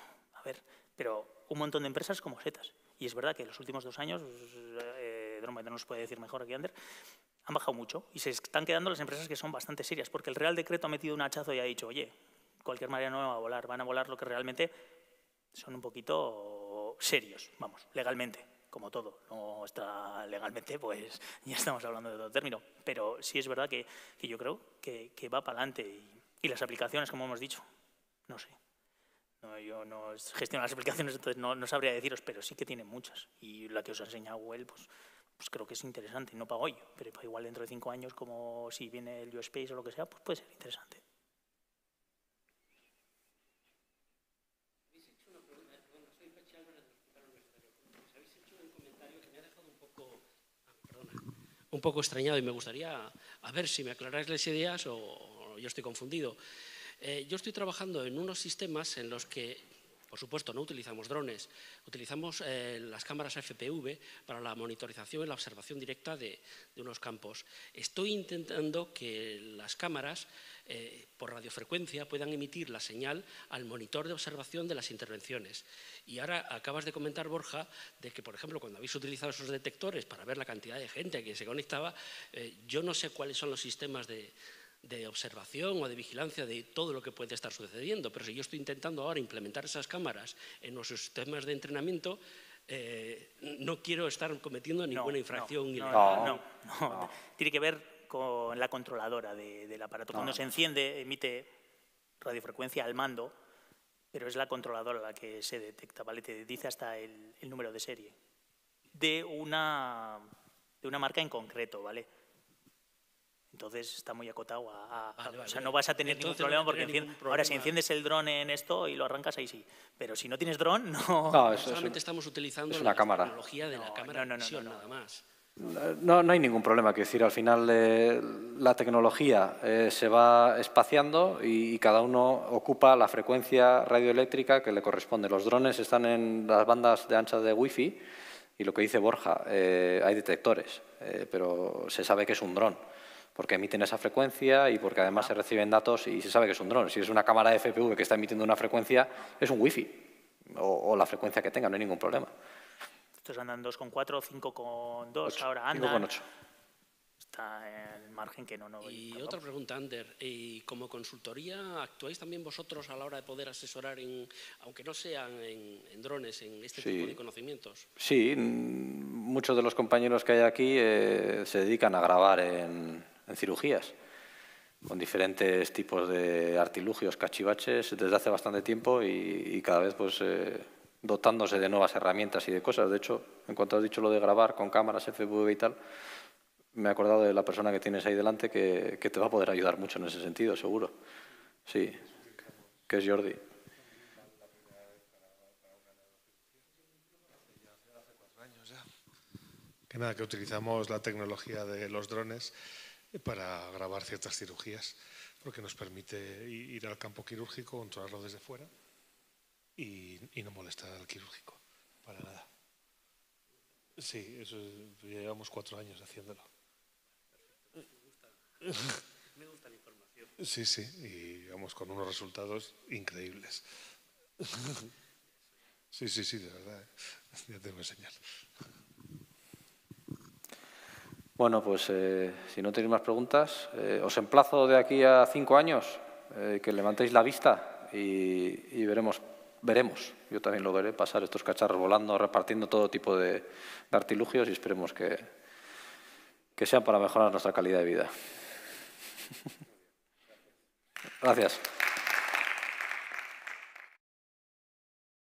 A ver, pero un montón de empresas como Setas. Y es verdad que en los últimos 2 años, Drone no nos puede decir mejor aquí, Ander, han bajado mucho y se están quedando las empresas que son bastante serias, porque el Real Decreto ha metido un hachazo y ha dicho, oye, cualquier mariano no va a volar, van a volar lo que realmente son un poquito serios, vamos, legalmente, como todo. No está legalmente, pues ya estamos hablando de todo término. Pero sí es verdad que yo creo que va para adelante. Y las aplicaciones, como hemos dicho, no sé. No, yo no gestiono las aplicaciones, entonces no sabría deciros, pero sí que tiene muchas. Y la que os ha enseñado Well, pues creo que es interesante, no para hoy, pero para igual dentro de 5 años, como si viene el U-Space o lo que sea, pues puede ser interesante. Un poco extrañado y me gustaría a ver si me aclaráis las ideas o yo estoy confundido. Yo estoy trabajando en unos sistemas en los que, por supuesto, no utilizamos drones, utilizamos las cámaras FPV para la monitorización y la observación directa de unos campos. Estoy intentando que las cámaras, por radiofrecuencia, puedan emitir la señal al monitor de observación de las intervenciones. Y ahora acabas de comentar, Borja, de que, por ejemplo, cuando habéis utilizado esos detectores para ver la cantidad de gente que se conectaba, yo no sé cuáles son los sistemas de observación o de vigilancia de todo lo que puede estar sucediendo, pero si yo estoy intentando ahora implementar esas cámaras en nuestros sistemas de entrenamiento, no quiero estar cometiendo ninguna infracción ilegal. No. Tiene que ver con la controladora del aparato. Cuando se enciende, emite radiofrecuencia al mando, pero es la controladora la que se detecta, ¿vale? Te dice hasta el número de serie de una marca en concreto, ¿vale? Entonces está muy acotado o sea, no vas a tener ningún problema porque ahora si enciendes el dron en esto y lo arrancas, ahí sí. Pero si no tienes dron, no. Solamente estamos utilizando una cámara. Tecnología de la cámara de visión, nada más. No hay ningún problema. Quiero decir, al final la tecnología se va espaciando y cada uno ocupa la frecuencia radioeléctrica que le corresponde. Los drones están en las bandas de ancha de Wi-Fi y lo que dice Borja, hay detectores, pero se sabe que es un dron, porque emiten esa frecuencia y porque además se reciben datos y se sabe que es un dron. Si es una cámara de FPV que está emitiendo una frecuencia, es un Wi-Fi o la frecuencia que tenga, no hay ningún problema. Estos andan 2,4, 5,2, ahora andan. 5,8. Está en el margen que no. Y otra pregunta, Ander. ¿Y como consultoría actuáis también vosotros a la hora de poder asesorar, aunque no sean en drones, en este tipo de conocimientos? Sí, muchos de los compañeros que hay aquí se dedican a grabar en cirugías, con diferentes tipos de artilugios, cachivaches, desde hace bastante tiempo y cada vez pues dotándose de nuevas herramientas y de cosas. De hecho, en cuanto has dicho lo de grabar con cámaras FPV y tal, me he acordado de la persona que tienes ahí delante que te va a poder ayudar mucho en ese sentido, seguro. Sí, que es Jordi. Que utilizamos la tecnología de los drones para grabar ciertas cirugías, porque nos permite ir al campo quirúrgico, controlarlo desde fuera y no molestar al quirúrgico para nada. Sí, eso llevamos 4 años haciéndolo. Me gusta la información. Sí, y vamos con unos resultados increíbles. Sí, de verdad. Ya te voy a enseñar. Bueno, pues si no tenéis más preguntas, os emplazo de aquí a 5 años que levantéis la vista y veremos. Yo también lo veré, pasar estos cacharros volando, repartiendo todo tipo de artilugios y esperemos que sean para mejorar nuestra calidad de vida. Gracias.